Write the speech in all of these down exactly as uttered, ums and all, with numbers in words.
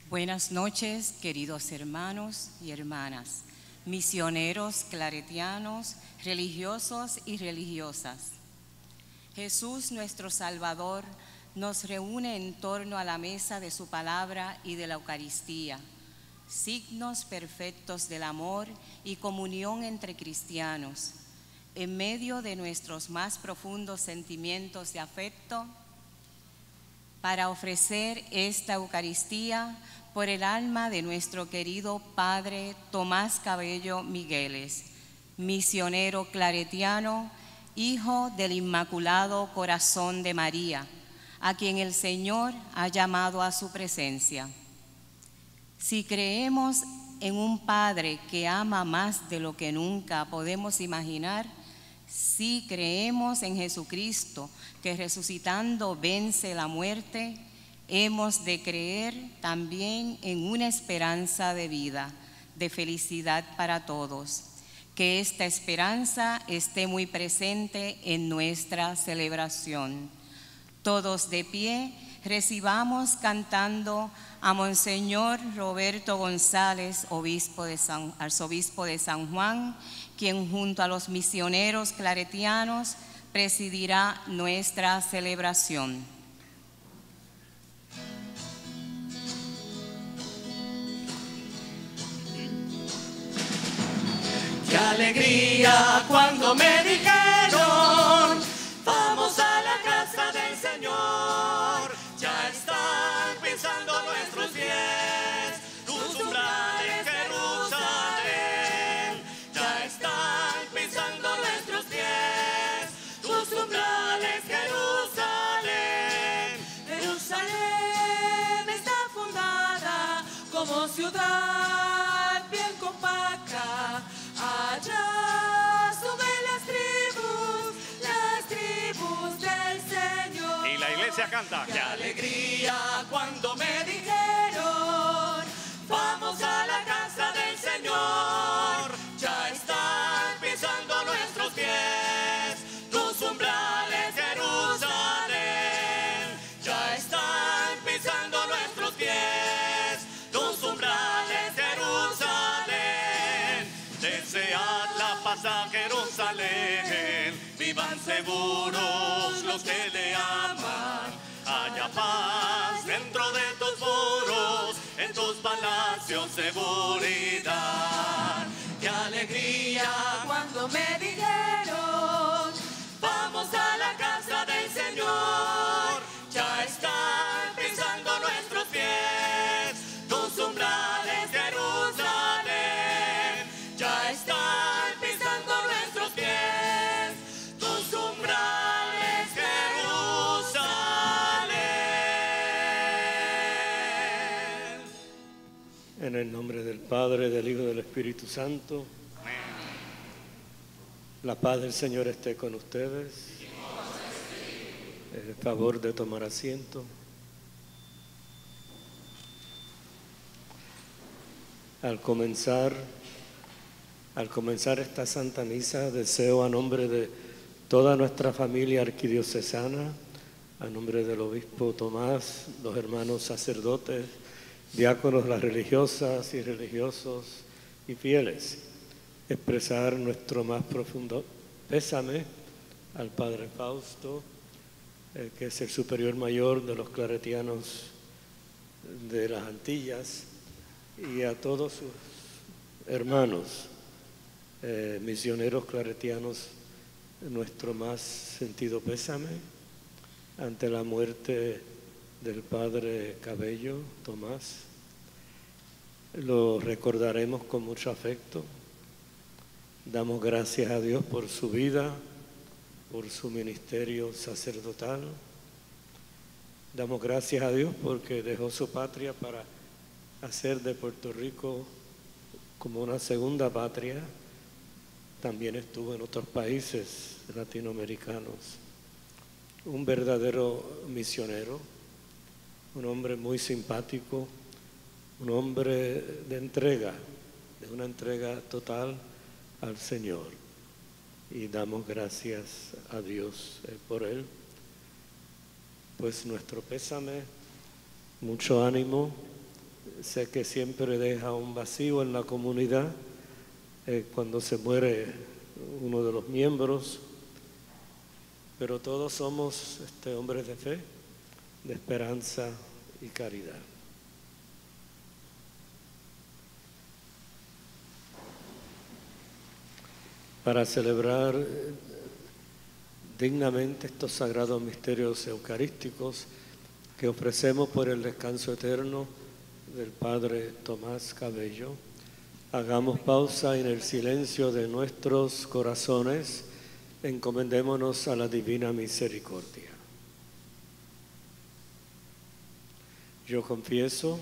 Buenas noches, queridos hermanos y hermanas, misioneros claretianos, religiosos y religiosas. Jesús, nuestro Salvador, nos reúne en torno a la mesa de su palabra y de la Eucaristía, signos perfectos del amor y comunión entre cristianos. En medio de nuestros más profundos sentimientos de afecto, para ofrecer esta Eucaristía por el alma de nuestro querido Padre Tomás Cabello Migueles, misionero claretiano, hijo del Inmaculado Corazón de María, a quien el Señor ha llamado a su presencia. Si creemos en un Padre que ama más de lo que nunca podemos imaginar, si creemos en Jesucristo, que resucitando vence la muerte, hemos de creer también en una esperanza de vida, de felicidad para todos. Que esta esperanza esté muy presente en nuestra celebración. Todos de pie, recibamos cantando a Monseñor Roberto González, obispo de San, arzobispo de San Juan, quien junto a los misioneros claretianos presidirá nuestra celebración. ¡Qué alegría cuando me dijeron, vamos a la casa del Señor! Ya están pisando nuestros pies, tus umbrales, Jerusalén. Ya están pisando nuestros pies, tus umbrales, Jerusalén. Jerusalén está fundada como ciudad bien compacta. Allá suben las tribus, las tribus del Señor. Y la iglesia canta. ¡Qué alegría cuando me dijeron, vamos a la casa del Señor! Ya están pisando nuestros pies, tus umbrales, Jerusalén. Ya están pisando nuestros pies, tus umbrales, Jerusalén. Desead la paz a Jerusalén, vivan seguros los que le aman. Haya paz dentro de tus muros, en tus palacios seguridad. ¡Qué alegría cuando me dijeron, vamos a la casa del Señor! Ya están pisando nuestros pies, tus umbrales, Jerusalén. Ya están pisando nuestros pies, tus umbrales, Jerusalén. En el nombre del Padre, del Hijo y del Espíritu Santo. Amén. La paz del Señor esté con ustedes. El favor de tomar asiento. Al comenzar, al comenzar esta Santa Misa, deseo a nombre de toda nuestra familia arquidiocesana, a nombre del obispo Tomás, los hermanos sacerdotes, diáconos, las religiosas y religiosos y fieles, expresar nuestro más profundo pésame al Padre Fausto, eh, que es el superior mayor de los claretianos de las Antillas, y a todos sus hermanos eh, misioneros claretianos, nuestro más sentido pésame ante la muerte del Padre Cabello Tomás. Lo recordaremos con mucho afecto. Damos gracias a Dios por su vida, por su ministerio sacerdotal. Damos gracias a Dios porque dejó su patria para hacer de Puerto Rico como una segunda patria. También estuvo en otros países latinoamericanos. Un verdadero misionero, un hombre muy simpático, un hombre de entrega, de una entrega total al Señor. Y damos gracias a Dios eh, por él. Pues nuestro pésame, mucho ánimo, Sé que siempre deja un vacío en la comunidad eh, cuando se muere uno de los miembros, pero todos somos este, hombres de fe, de esperanza y caridad. Para celebrar dignamente estos sagrados misterios eucarísticos que ofrecemos por el descanso eterno del Padre Tomás Cabello, hagamos pausa en el silencio de nuestros corazones, encomendémonos a la divina misericordia. Yo confieso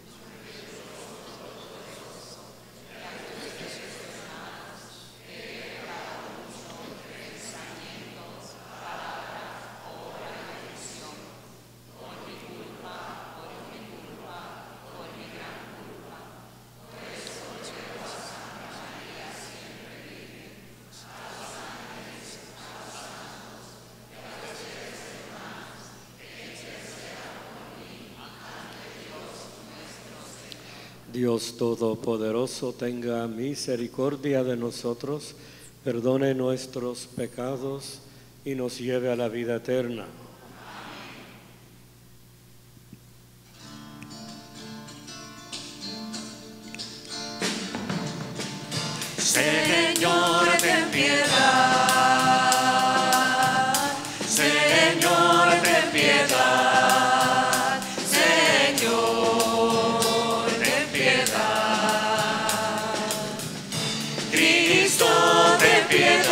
Dios Todopoderoso tenga misericordia de nosotros, perdone nuestros pecados y nos lleve a la vida eterna. Señor, ten piedad. Señor, ten piedad. Señor, ten piedad. Cristo, ten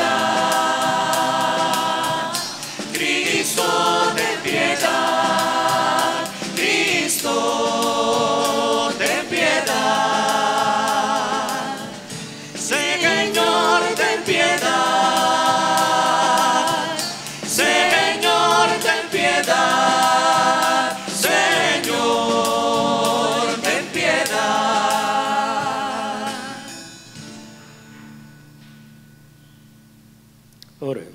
piedad. Cristo, ten piedad. Cristo, ten piedad. Señor, ten piedad. Señor, ten piedad. Señor, ten piedad. Oremos.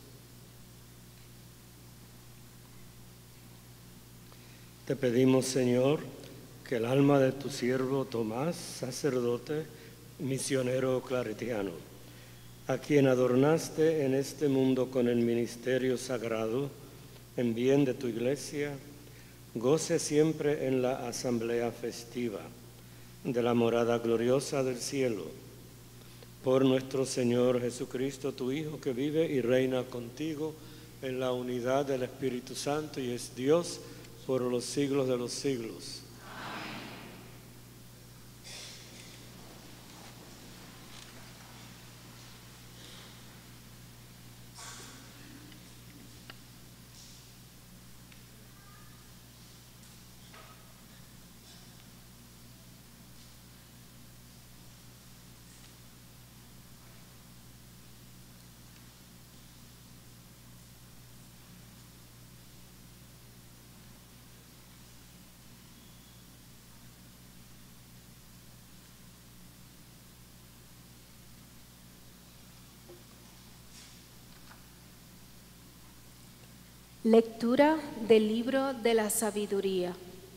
Te pedimos, Señor, que el alma de tu siervo Tomás, sacerdote, misionero claretiano, a quien adornaste en este mundo con el ministerio sagrado, en bien de tu iglesia, goce siempre en la asamblea festiva de la morada gloriosa del cielo. Por nuestro Señor Jesucristo, tu Hijo, que vive y reina contigo en la unidad del Espíritu Santo y es Dios por los siglos de los siglos. Lectura del libro de la sabiduría.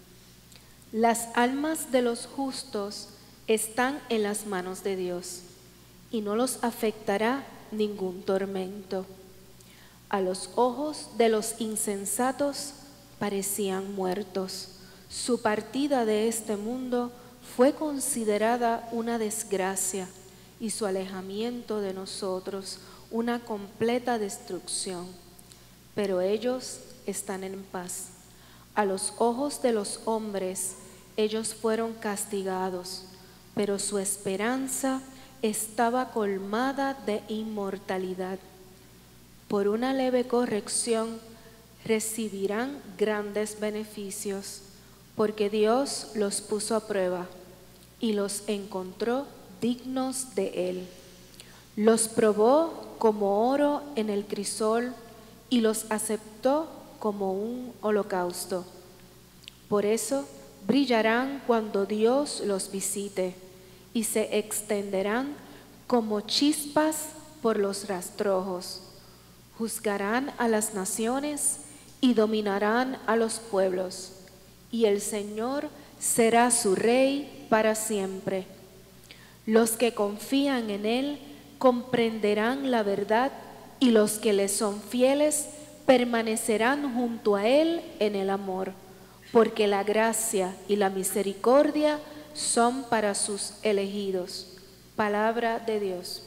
Las almas de los justos están en las manos de Dios, y no los afectará ningún tormento. A los ojos de los insensatos parecían muertos. Su partida de este mundo fue considerada una desgracia, y su alejamiento de nosotros una completa destrucción. Pero ellos están en paz. A los ojos de los hombres, ellos fueron castigados, pero su esperanza estaba colmada de inmortalidad. Por una leve corrección, recibirán grandes beneficios, porque Dios los puso a prueba y los encontró dignos de Él. Los probó como oro en el crisol y los aceptó como un holocausto. Por eso brillarán cuando Dios los visite y se extenderán como chispas por los rastrojos. Juzgarán a las naciones y dominarán a los pueblos, y el Señor será su rey para siempre. Los que confían en Él comprenderán la verdad y los que le son fieles permanecerán junto a Él en el amor, porque la gracia y la misericordia son para sus elegidos. Palabra de Dios.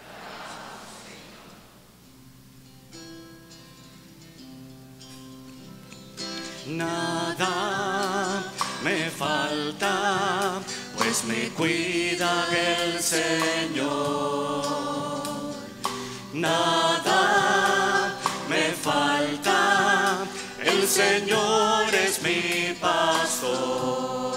Nada me falta, pues me cuida el Señor. Nada me falta, el Señor es mi pastor.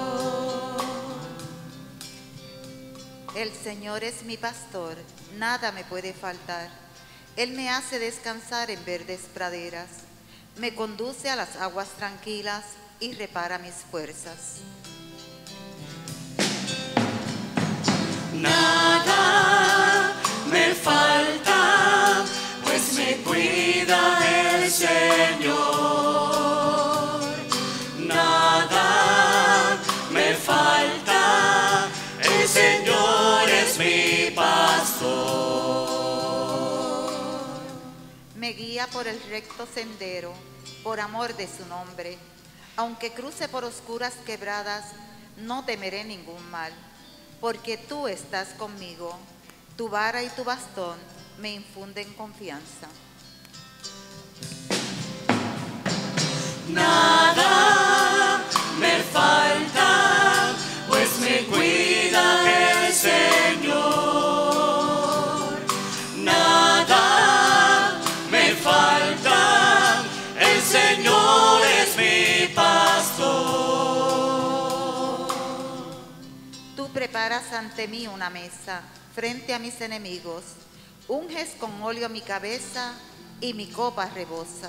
El Señor es mi pastor, nada me puede faltar. Él me hace descansar en verdes praderas, me conduce a las aguas tranquilas y repara mis fuerzas. Nada me falta, pues me cuida el Señor. Nada me falta, el Señor es mi pastor. Me guía por el recto sendero, por amor de su nombre. Aunque cruce por oscuras quebradas, no temeré ningún mal, porque tú estás conmigo. Tu vara y tu bastón me infunden confianza. Nada me falta, pues me cuida el Señor. Nada me falta, el Señor es mi pastor. Tú preparas ante mí una mesa frente a mis enemigos, unges con óleo mi cabeza y mi copa rebosa.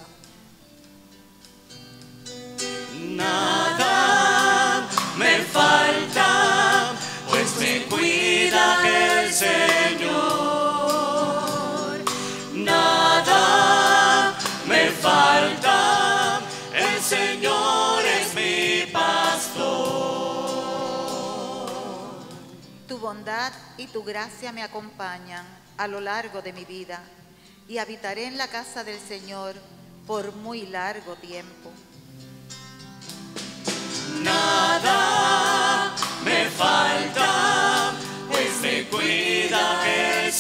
Nada me falta, pues me cuida el Señor. Nada me falta, el Señor es mi pastor. Tu bondad y tu gracia me acompañan a lo largo de mi vida, y habitaré en la casa del Señor por muy largo tiempo. Nada me falta, pues me cuida el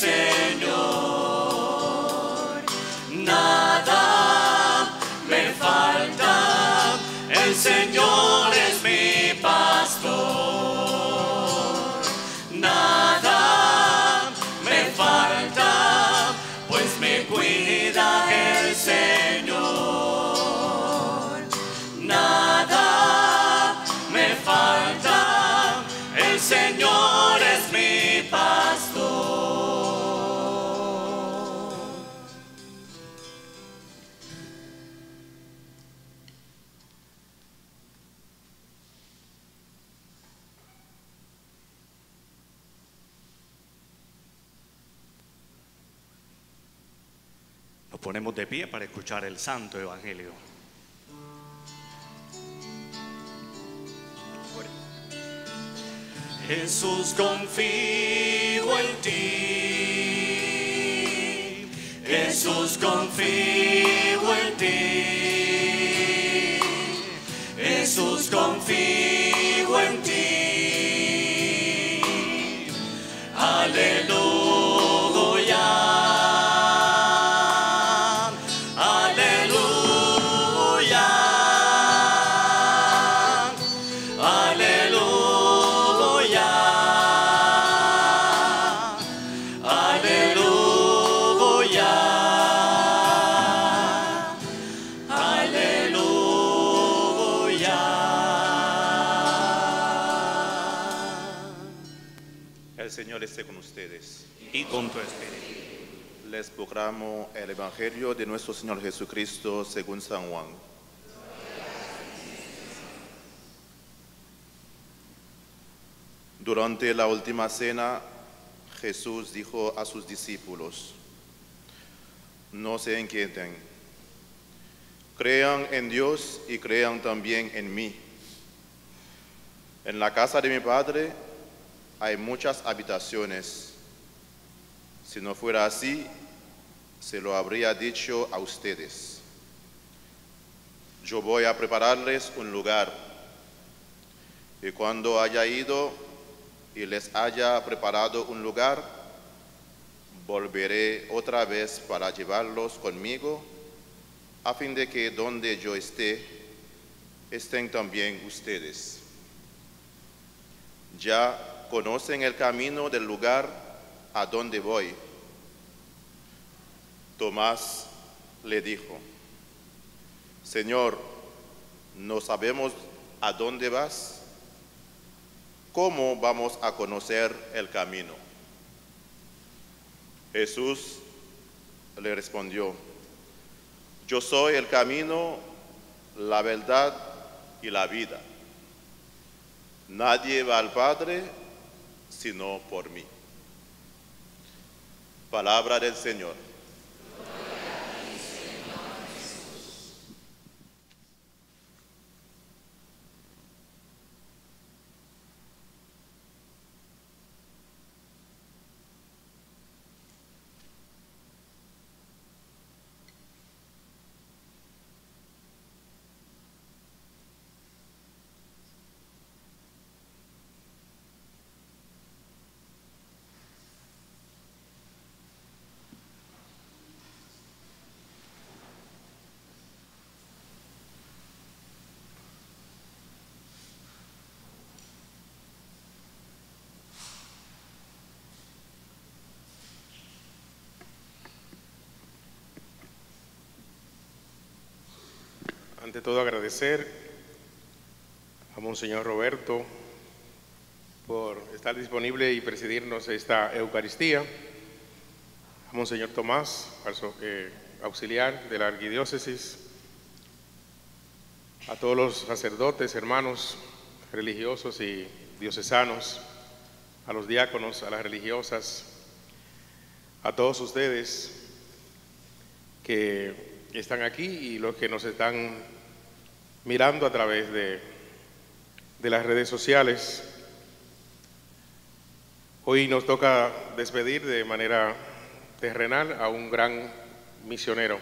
Señor. Nada me falta, el Señor es mi pastor. Nada me falta, pues me cuida el Señor. Nada me falta, el Señor es mi pastor. Nos ponemos de pie para escuchar el Santo Evangelio. Jesús, confío en ti. Jesús, confío en ti. Jesús, confío en ti. Aleluya. El Señor esté con ustedes. Y con tu espíritu. Les proclamo el Evangelio de nuestro Señor Jesucristo según San Juan. Durante la última cena, Jesús dijo a sus discípulos: no se inquieten, crean en Dios y crean también en mí. En la casa de mi Padre hay muchas habitaciones. Si no fuera así, se lo habría dicho a ustedes. Yo voy a prepararles un lugar, y cuando haya ido y les haya preparado un lugar, volveré otra vez para llevarlos conmigo, a fin de que donde yo esté, estén también ustedes. Ya conocen el camino del lugar a donde voy. Tomás le dijo: Señor, no sabemos a dónde vas. ¿Cómo vamos a conocer el camino? Jesús le respondió: Yo soy el camino, la verdad y la vida. Nadie va al Padre sino por mí. Palabra del Señor. Ante todo, agradecer a Monseñor Roberto por estar disponible y presidirnos esta Eucaristía, a Monseñor Tomás, eh, auxiliar de la Arquidiócesis, a todos los sacerdotes, hermanos religiosos y diocesanos, a los diáconos, a las religiosas, a todos ustedes que están aquí y los que nos están mirando a través de, de las redes sociales. Hoy nos toca despedir de manera terrenal a un gran misionero.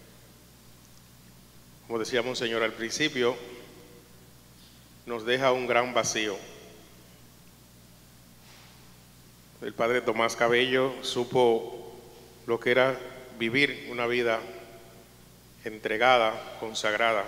Como decía Monseñor al principio, nos deja un gran vacío. El padre Tomás Cabello supo lo que era vivir una vida entregada, consagrada,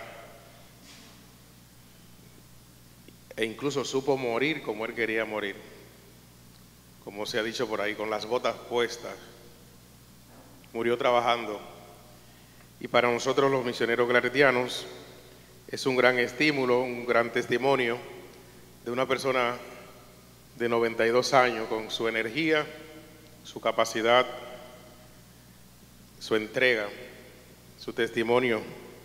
e incluso supo morir como él quería morir, como se ha dicho por ahí, con las botas puestas. Murió trabajando, y para nosotros los misioneros claretianos es un gran estímulo, un gran testimonio de una persona de noventa y dos años con su energía, su capacidad, su entrega, su testimonio.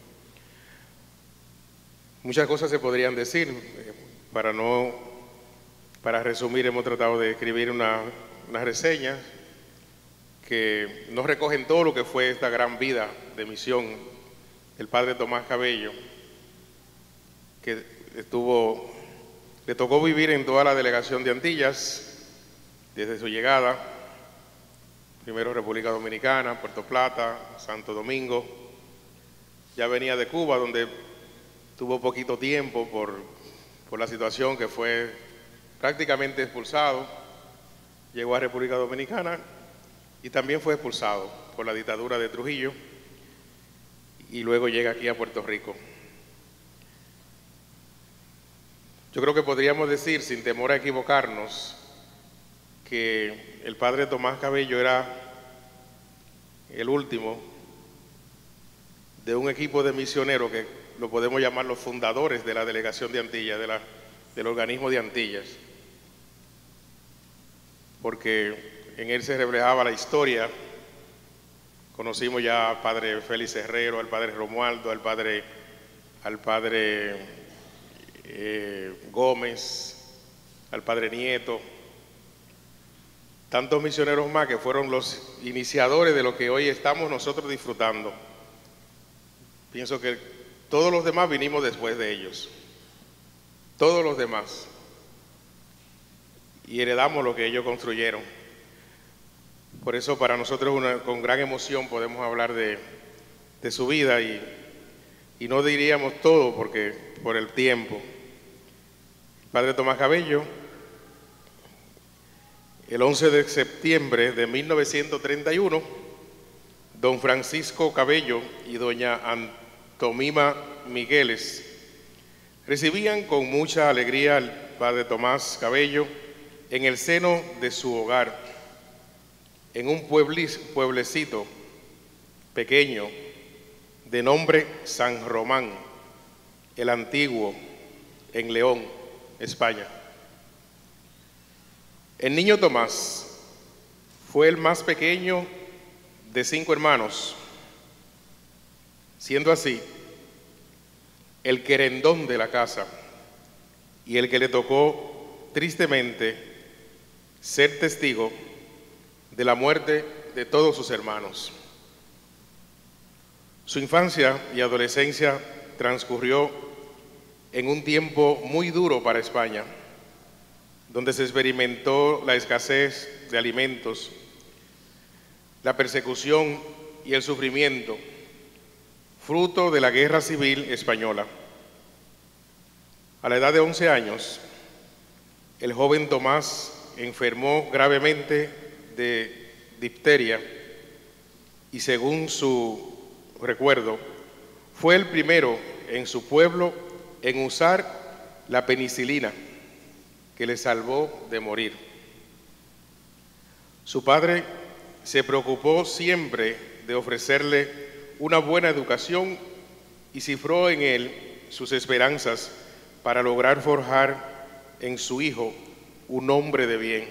Muchas cosas se podrían decir. Para no, para resumir, hemos tratado de escribir una, una reseña que nos recogen todo lo que fue esta gran vida de misión del padre Tomás Cabello, que estuvo, le tocó vivir en toda la delegación de Antillas desde su llegada, primero República Dominicana, Puerto Plata, Santo Domingo. Ya venía de Cuba, donde tuvo poquito tiempo por, por la situación, que fue prácticamente expulsado. Llegó a República Dominicana y también fue expulsado por la dictadura de Trujillo, y luego llega aquí a Puerto Rico. Yo creo que podríamos decir, sin temor a equivocarnos, que el padre Tomás Cabello era el último de un equipo de misioneros que lo podemos llamar los fundadores de la delegación de Antillas, de la, del organismo de Antillas, porque en él se reflejaba la historia. Conocimos ya al padre Félix Herrero, al padre Romualdo, al padre, al padre eh, Gómez, al padre Nieto, tantos misioneros más que fueron los iniciadores de lo que hoy estamos nosotros disfrutando. Pienso que todos los demás vinimos después de ellos, todos los demás. y heredamos lo que ellos construyeron. Por eso para nosotros una, con gran emoción podemos hablar de, de su vida y, y no diríamos todo porque por el tiempo. El padre Tomás Cabello, el once de septiembre de mil novecientos treinta y uno, don Francisco Cabello y doña Antomima Migueles recibían con mucha alegría al padre Tomás Cabello en el seno de su hogar, en un pueblecito pequeño de nombre San Román, el Antiguo, en León, España. El niño Tomás fue el más pequeño de cinco hermanos, siendo así el querendón de la casa y el que le tocó tristemente ser testigo de la muerte de todos sus hermanos. Su infancia y adolescencia transcurrió en un tiempo muy duro para España, donde se experimentó la escasez de alimentos, la persecución y el sufrimiento, fruto de la Guerra Civil Española. A la edad de once años, el joven Tomás enfermó gravemente de difteria y, según su recuerdo, fue el primero en su pueblo en usar la penicilina, que le salvó de morir. Su padre se preocupó siempre de ofrecerle una buena educación y cifró en él sus esperanzas para lograr forjar en su hijo un hombre de bien.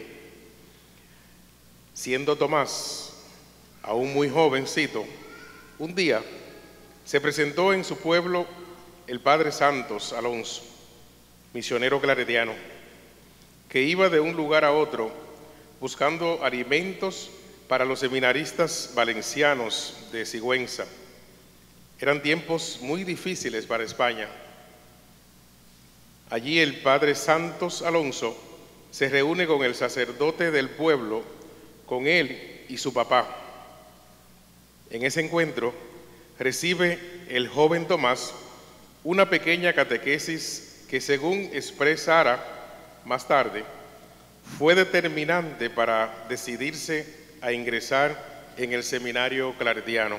Siendo Tomás aún muy jovencito, un día se presentó en su pueblo el padre Santos Alonso, misionero claretiano, que iba de un lugar a otro buscando alimentos para los seminaristas valencianos de Sigüenza. Eran tiempos muy difíciles para España. Allí el padre Santos Alonso se reúne con el sacerdote del pueblo, con él y su papá. En ese encuentro recibe el joven Tomás una pequeña catequesis que, según expresara más tarde, fue determinante para decidirse a ingresar en el seminario claretiano.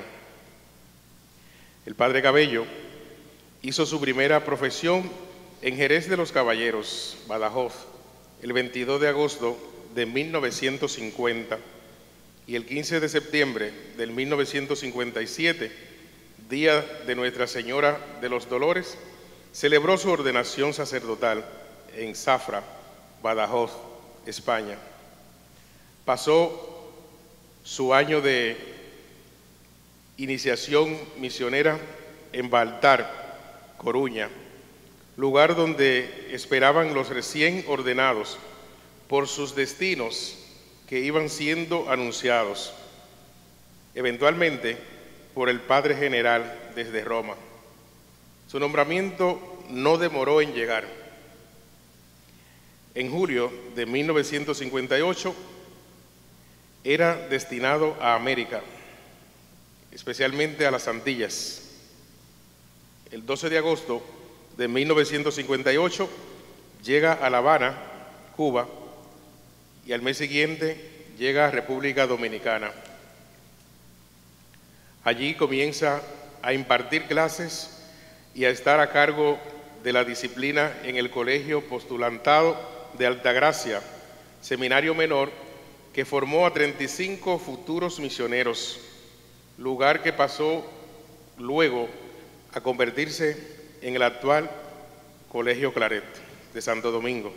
El padre Cabello hizo su primera profesión en Jerez de los Caballeros, Badajoz, el veintidós de agosto de mil novecientos cincuenta, y el quince de septiembre del mil novecientos cincuenta y siete, día de Nuestra Señora de los Dolores, celebró su ordenación sacerdotal en Zafra, Badajoz, España. Pasó su año de iniciación misionera en Baltar, Coruña, lugar donde esperaban los recién ordenados por sus destinos que iban siendo anunciados, eventualmente por el Padre General desde Roma. Su nombramiento no demoró en llegar. En julio de mil novecientos cincuenta y ocho era destinado a América, especialmente a las Antillas. El doce de agosto de mil novecientos cincuenta y ocho llega a La Habana, Cuba, y al mes siguiente llega a República Dominicana. Allí comienza a impartir clases y a estar a cargo de la disciplina en el Colegio Postulantado de Altagracia, seminario menor que formó a treinta y cinco futuros misioneros, lugar que pasó luego a convertirse en el actual Colegio Claret de Santo Domingo.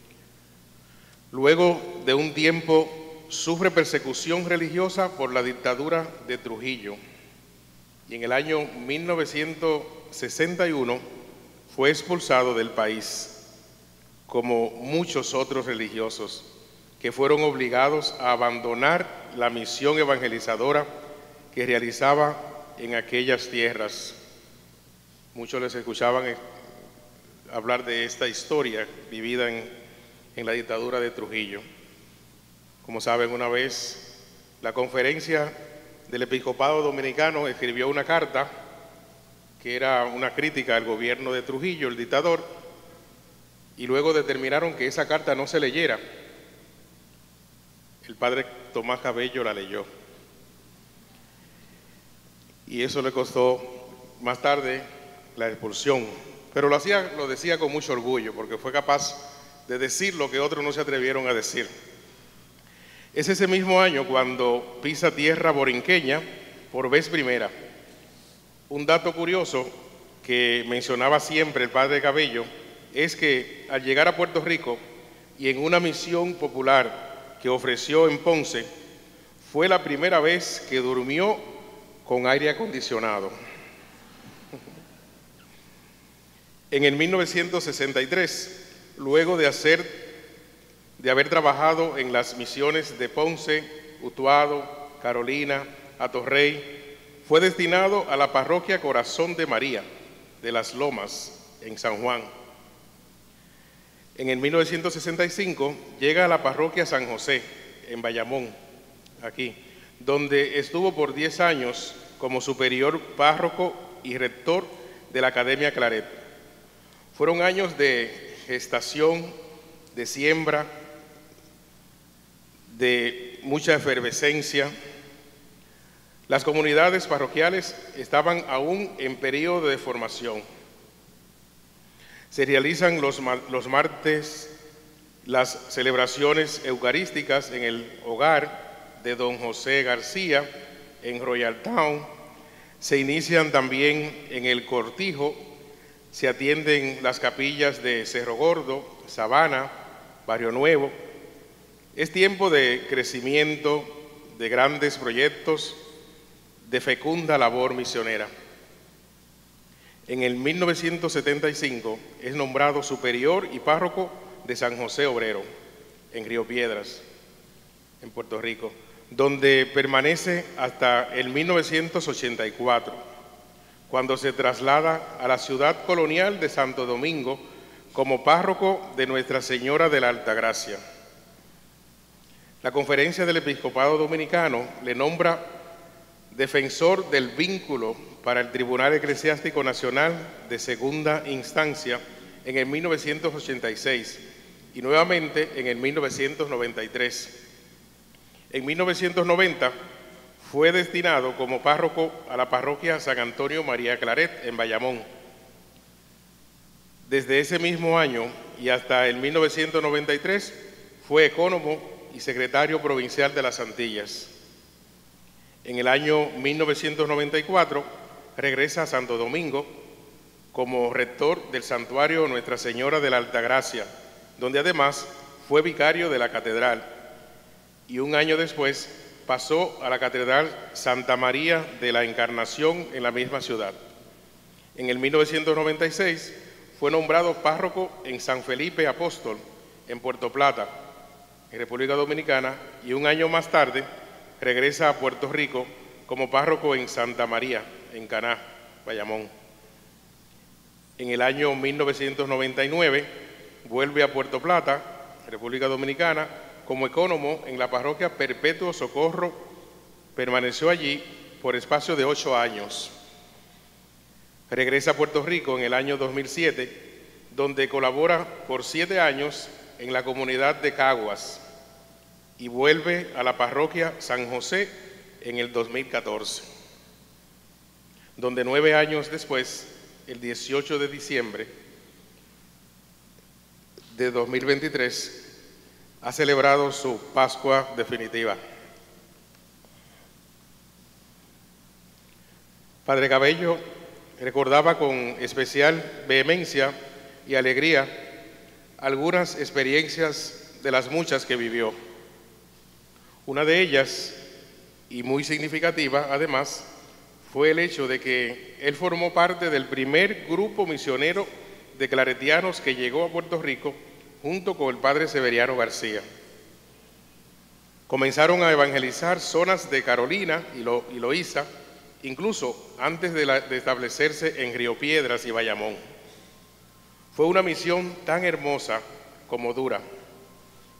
Luego de un tiempo sufre persecución religiosa por la dictadura de Trujillo y en el año mil novecientos sesenta y uno fue expulsado del país, como muchos otros religiosos que fueron obligados a abandonar la misión evangelizadora que realizaba en aquellas tierras. Muchos les escuchaban hablar de esta historia vivida en, en la dictadura de Trujillo. Como saben, una vez la conferencia del Episcopado Dominicano escribió una carta que era una crítica al gobierno de Trujillo, el dictador, y luego determinaron que esa carta no se leyera. El padre Tomás Cabello la leyó. Y eso le costó más tarde la expulsión. Pero lo hacía, lo decía con mucho orgullo, porque fue capaz de decir lo que otros no se atrevieron a decir. Es ese mismo año cuando pisa tierra borinqueña por vez primera. Un dato curioso que mencionaba siempre el padre Cabello es que al llegar a Puerto Rico y en una misión popular que ofreció en Ponce, fue la primera vez que durmió con aire acondicionado. En el mil novecientos sesenta y tres, luego de, hacer, de haber trabajado en las misiones de Ponce, Utuado, Carolina, Atorrey, fue destinado a la parroquia Corazón de María de Las Lomas, en San Juan. En el mil novecientos sesenta y cinco llega a la parroquia San José, en Bayamón, aquí, donde estuvo por diez años como superior párroco y rector de la Academia Claret. Fueron años de gestación, de siembra, de mucha efervescencia. Las comunidades parroquiales estaban aún en periodo de formación. Se realizan los, los martes las celebraciones eucarísticas en el hogar de don José García, en Royal Town. Se inician también en el Cortijo, se atienden las capillas de Cerro Gordo, Sabana, Barrio Nuevo. Es tiempo de crecimiento, de grandes proyectos, de fecunda labor misionera. En el mil novecientos setenta y cinco es nombrado superior y párroco de San José Obrero, en Río Piedras, en Puerto Rico, donde permanece hasta el mil novecientos ochenta y cuatro, cuando se traslada a la ciudad colonial de Santo Domingo como párroco de Nuestra Señora de la Altagracia. La Conferencia del Episcopado Dominicano le nombra defensor del vínculo para el Tribunal Eclesiástico Nacional de Segunda Instancia en el mil novecientos ochenta y seis y nuevamente en el mil novecientos noventa y tres. En mil novecientos noventa fue destinado como párroco a la parroquia San Antonio María Claret en Bayamón. Desde ese mismo año y hasta el mil novecientos noventa y tres fue ecónomo y secretario provincial de las Antillas. En el año mil novecientos noventa y cuatro regresa a Santo Domingo como rector del santuario Nuestra Señora de la Altagracia, donde además fue vicario de la catedral, y un año después pasó a la Catedral Santa María de la Encarnación en la misma ciudad. En el mil novecientos noventa y seis fue nombrado párroco en San Felipe Apóstol, en Puerto Plata, en República Dominicana, y un año más tarde regresa a Puerto Rico como párroco en Santa María, en Caná, Bayamón. En el año mil novecientos noventa y nueve vuelve a Puerto Plata, República Dominicana, como ecónomo en la parroquia Perpetuo Socorro. Permaneció allí por espacio de ocho años. Regresa a Puerto Rico en el año dos mil siete, donde colabora por siete años en la comunidad de Caguas, y vuelve a la parroquia San José en el dos mil catorce, donde nueve años después, el dieciocho de diciembre de dos mil veintitrés, ha celebrado su Pascua definitiva. Padre Cabello recordaba con especial vehemencia y alegría algunas experiencias de las muchas que vivió. Una de ellas, y muy significativa además, fue el hecho de que él formó parte del primer grupo misionero de claretianos que llegó a Puerto Rico junto con el padre Severiano García. Comenzaron a evangelizar zonas de Carolina y, Lo, y Loíza, incluso antes de, la, de establecerse en Río Piedras y Bayamón. Fue una misión tan hermosa como dura,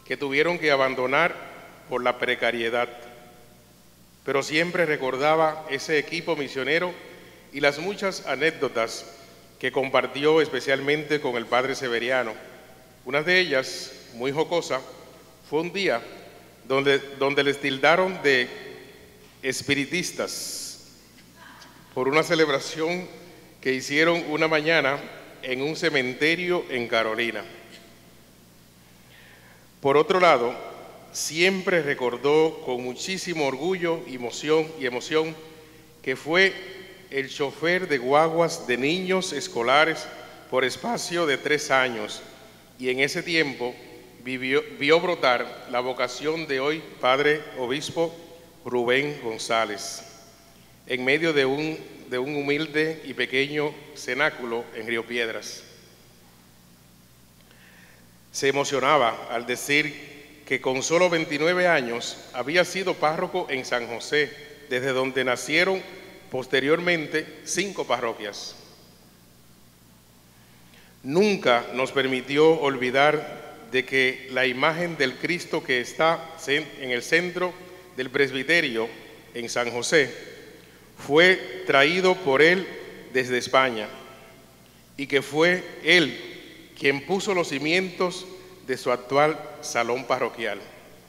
que tuvieron que abandonar por la precariedad. Pero siempre recordaba ese equipo misionero y las muchas anécdotas que compartió especialmente con el padre Severiano. Una de ellas, muy jocosa, fue un día donde, donde les tildaron de espiritistas por una celebración que hicieron una mañana en un cementerio en Carolina. Por otro lado, siempre recordó con muchísimo orgullo, emoción y emoción que fue el chofer de guaguas de niños escolares por espacio de tres años y en ese tiempo vivió, vio brotar la vocación de hoy Padre Obispo Rubén González en medio de un, de un humilde y pequeño cenáculo en Río Piedras. Se emocionaba al decir que con solo veintinueve años había sido párroco en San José, desde donde nacieron posteriormente cinco parroquias. Nunca nos permitió olvidar de que la imagen del Cristo que está en el centro del presbiterio en San José fue traído por él desde España y que fue él quien puso los cimientos de su actual salón parroquial.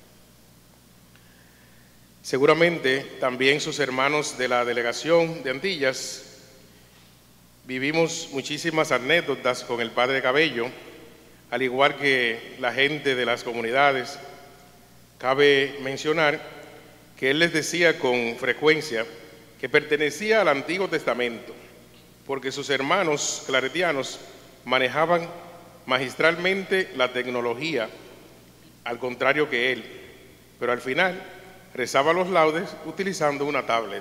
Seguramente también sus hermanos de la delegación de Antillas vivimos muchísimas anécdotas con el padre Cabello, al igual que la gente de las comunidades. Cabe mencionar que él les decía con frecuencia que pertenecía al Antiguo Testamento, porque sus hermanos claretianos manejaban magistralmente la tecnología, al contrario que él, pero al final rezaba los laudes utilizando una tablet.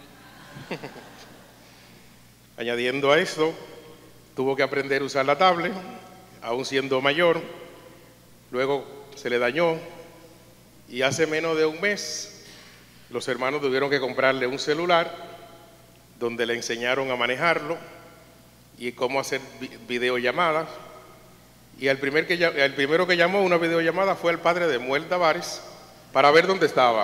Añadiendo a esto, tuvo que aprender a usar la tablet, aún siendo mayor, luego se le dañó y hace menos de un mes los hermanos tuvieron que comprarle un celular donde le enseñaron a manejarlo y cómo hacer videollamadas. Y el, primer que, el primero que llamó una videollamada fue el padre de Muel Tavares para ver dónde estaba.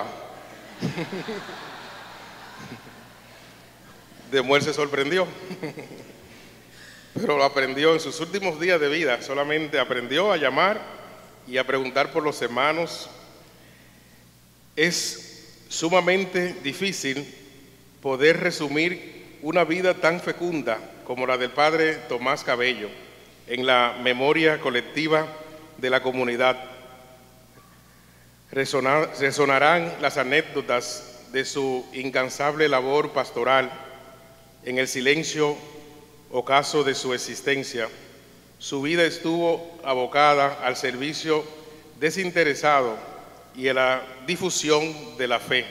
De Muel se sorprendió, pero lo aprendió en sus últimos días de vida. Solamente aprendió a llamar y a preguntar por los hermanos. Es sumamente difícil poder resumir una vida tan fecunda como la del padre Tomás Cabello en la memoria colectiva de la comunidad. Resonar, resonarán las anécdotas de su incansable labor pastoral en el silencio ocaso de su existencia. Su vida estuvo abocada al servicio desinteresado y a la difusión de la fe.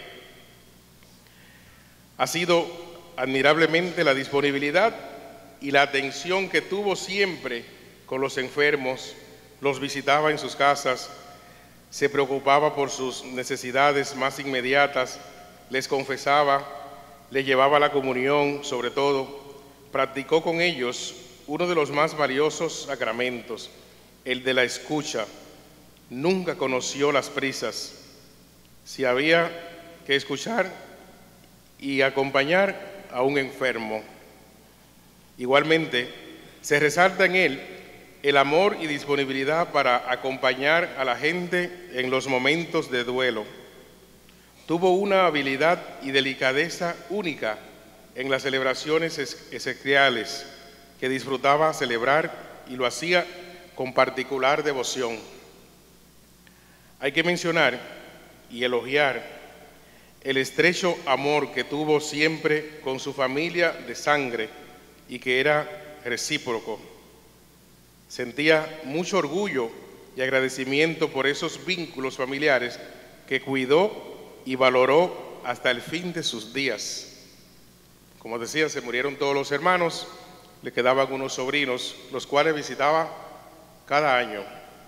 Ha sido admirablemente la disponibilidad y la atención que tuvo siempre con los enfermos, los visitaba en sus casas, se preocupaba por sus necesidades más inmediatas, les confesaba, les llevaba la comunión, sobre todo, practicó con ellos uno de los más valiosos sacramentos, el de la escucha. Nunca conoció las prisas. Si había que escuchar y acompañar a un enfermo. Igualmente, se resalta en él el amor y disponibilidad para acompañar a la gente en los momentos de duelo. Tuvo una habilidad y delicadeza única en las celebraciones exequiales que disfrutaba celebrar y lo hacía con particular devoción. Hay que mencionar y elogiar el estrecho amor que tuvo siempre con su familia de sangre y que era recíproco. Sentía mucho orgullo y agradecimiento por esos vínculos familiares que cuidó y valoró hasta el fin de sus días. Como decía, se murieron todos los hermanos, le quedaban unos sobrinos, los cuales visitaba cada año,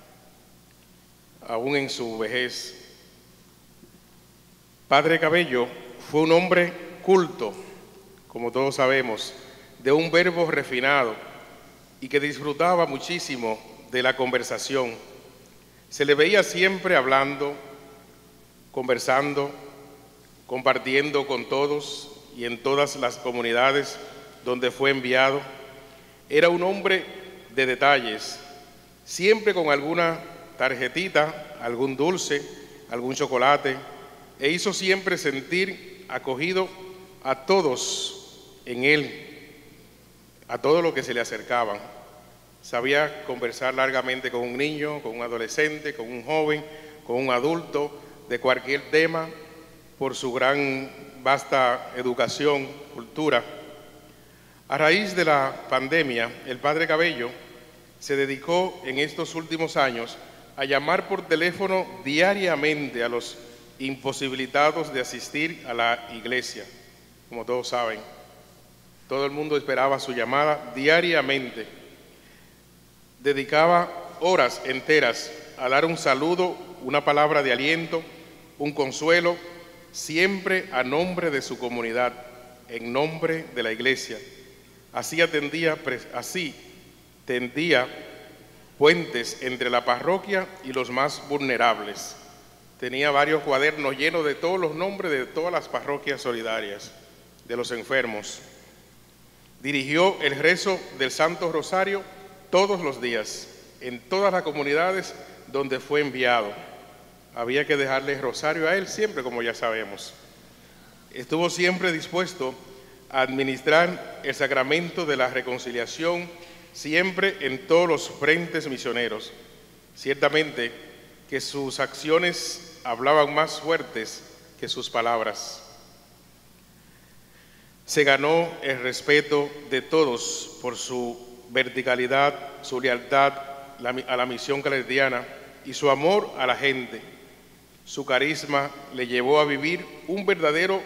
aún en su vejez. Padre Cabello fue un hombre culto, como todos sabemos, de un verbo refinado y que disfrutaba muchísimo de la conversación. Se le veía siempre hablando, conversando, compartiendo con todos y en todas las comunidades donde fue enviado. Era un hombre de detalles, siempre con alguna tarjetita, algún dulce, algún chocolate, e hizo siempre sentir acogido a todos en él, a todos los que se le acercaban. Sabía conversar largamente con un niño, con un adolescente, con un joven, con un adulto, de cualquier tema, por su gran, vasta educación, cultura. A raíz de la pandemia, el padre Cabello se dedicó en estos últimos años a llamar por teléfono diariamente a los imposibilitados de asistir a la iglesia. Como todos saben, todo el mundo esperaba su llamada diariamente. Dedicaba horas enteras a dar un saludo, una palabra de aliento, un consuelo, siempre a nombre de su comunidad, en nombre de la iglesia. Así atendía, así tendía puentes entre la parroquia y los más vulnerables. Tenía varios cuadernos llenos de todos los nombres de todas las parroquias solidarias, de los enfermos. Dirigió el rezo del Santo Rosario todos los días, en todas las comunidades donde fue enviado. Había que dejarle el rosario a él siempre, como ya sabemos. Estuvo siempre dispuesto a administrar el sacramento de la reconciliación, siempre en todos los frentes misioneros. Ciertamente que sus acciones hablaban más fuertes que sus palabras. Se ganó el respeto de todos por su verticalidad, su lealtad a la misión claretiana y su amor a la gente. Su carisma le llevó a vivir un verdadero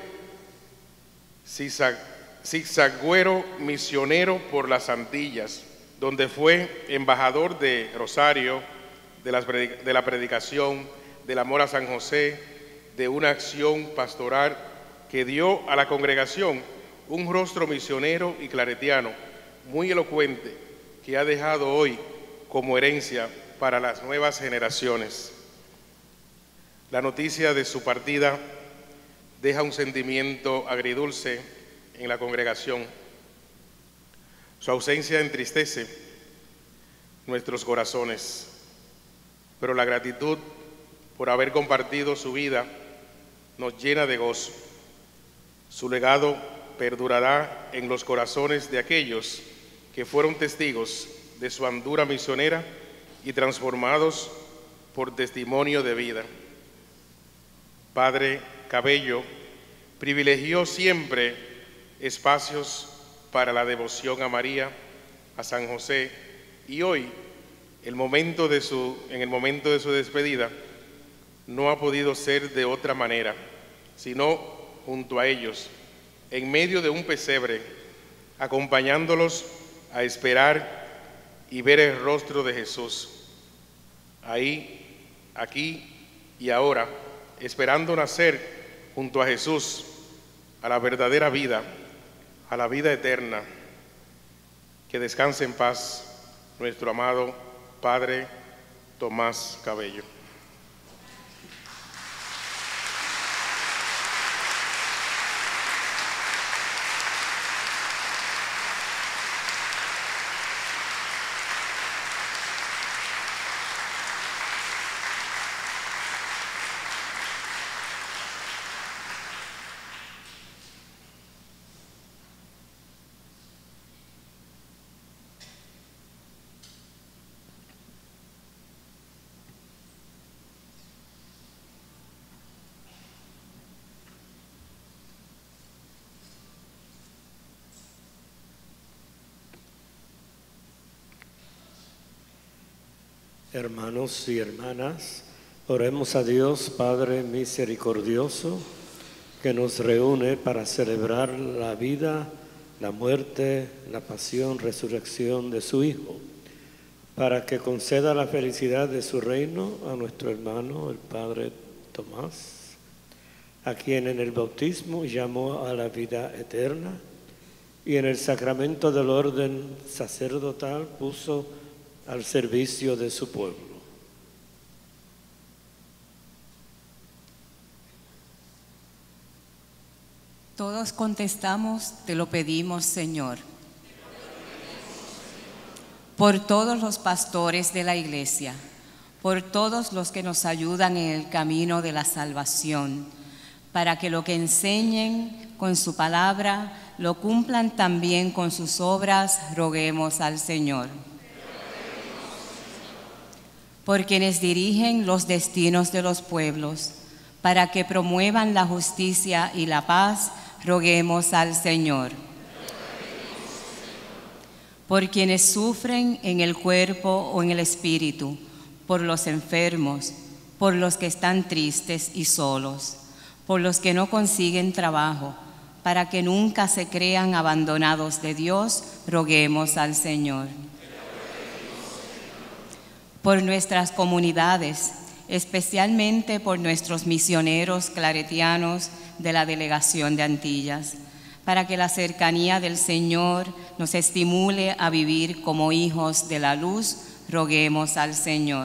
zigzaguero misionero por las Antillas, donde fue embajador de Rosario, de, las, de la predicación, del amor a San José, de una acción pastoral que dio a la congregación un rostro misionero y claretiano muy elocuente, que ha dejado hoy como herencia para las nuevas generaciones. La noticia de su partida deja un sentimiento agridulce en la congregación. Su ausencia entristece nuestros corazones, pero la gratitud por haber compartido su vida nos llena de gozo. Su legado perdurará en los corazones de aquellos que fueron testigos de su andura misionera y transformados por testimonio de vida. Padre Cabello privilegió siempre espacios para la devoción a María, a San José, y hoy, el momento de su, en el momento de su despedida, no ha podido ser de otra manera, sino junto a ellos, en medio de un pesebre, acompañándolos a esperar y ver el rostro de Jesús. Ahí, aquí y ahora, esperando nacer junto a Jesús, a la verdadera vida, a la vida eterna. Que descanse en paz nuestro amado Padre Tomás Cabello. Hermanos y hermanas, oremos a Dios Padre misericordioso, que nos reúne para celebrar la vida, la muerte, la pasión, resurrección de su Hijo, para que conceda la felicidad de su reino a nuestro hermano, el Padre Tomás, a quien en el bautismo llamó a la vida eterna y en el sacramento del orden sacerdotal puso al servicio de su pueblo. Todos contestamos, te lo pedimos, Señor. Por todos los pastores de la Iglesia, por todos los que nos ayudan en el camino de la salvación, para que lo que enseñen con su palabra lo cumplan también con sus obras, roguemos al Señor. Por quienes dirigen los destinos de los pueblos, para que promuevan la justicia y la paz, roguemos al Señor. Por quienes sufren en el cuerpo o en el espíritu, por los enfermos, por los que están tristes y solos, por los que no consiguen trabajo, para que nunca se crean abandonados de Dios, roguemos al Señor. Por nuestras comunidades, especialmente por nuestros misioneros claretianos de la Delegación de Antillas, para que la cercanía del Señor nos estimule a vivir como hijos de la luz, roguemos al Señor.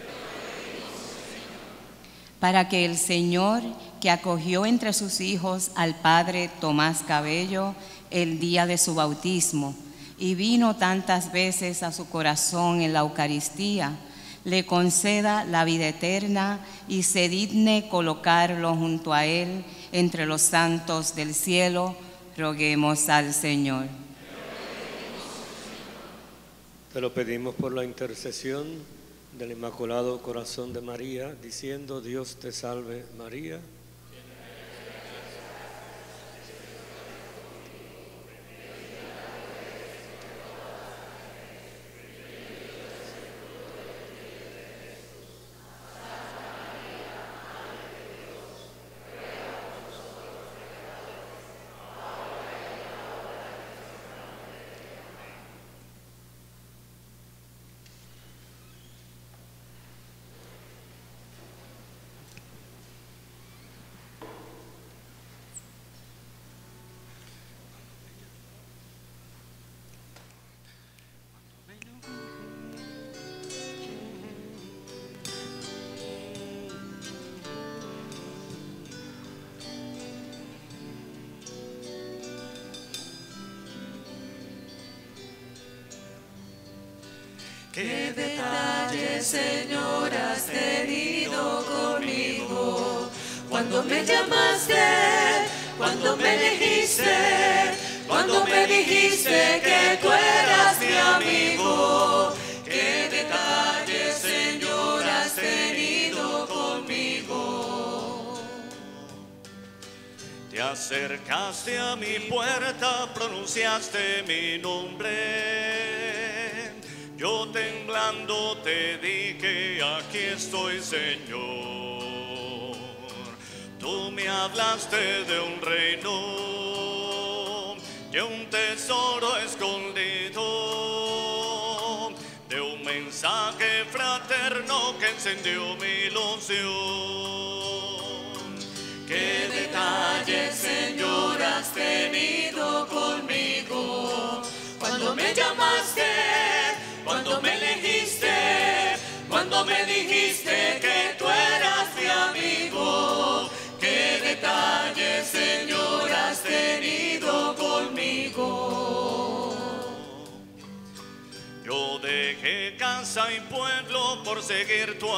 Para que el Señor, que acogió entre sus hijos al Padre Tomás Cabello el día de su bautismo y vino tantas veces a su corazón en la Eucaristía, le conceda la vida eterna y se digne colocarlo junto a él entre los santos del cielo, roguemos al Señor. Te lo pedimos por la intercesión del Inmaculado Corazón de María, diciendo: Dios te salve, María. Qué detalle, Señor, has tenido conmigo. Cuando me llamaste, cuando me elegiste, cuando me dijiste que tú eras mi amigo. Qué detalle, Señor, has tenido conmigo. Te acercaste a mi puerta, pronunciaste mi nombre. Yo temblando te dije, aquí estoy, Señor. Tú me hablaste de un reino, de un tesoro escondido, de un mensaje fraterno que encendió mi ilusión. Qué detalle, Señor, has tenido conmigo. Cuando me llamaste, cuando me elegiste, cuando me dijiste que tú eras mi amigo. Qué detalle, Señor, has tenido conmigo. Yo dejé casa y pueblo por seguir tu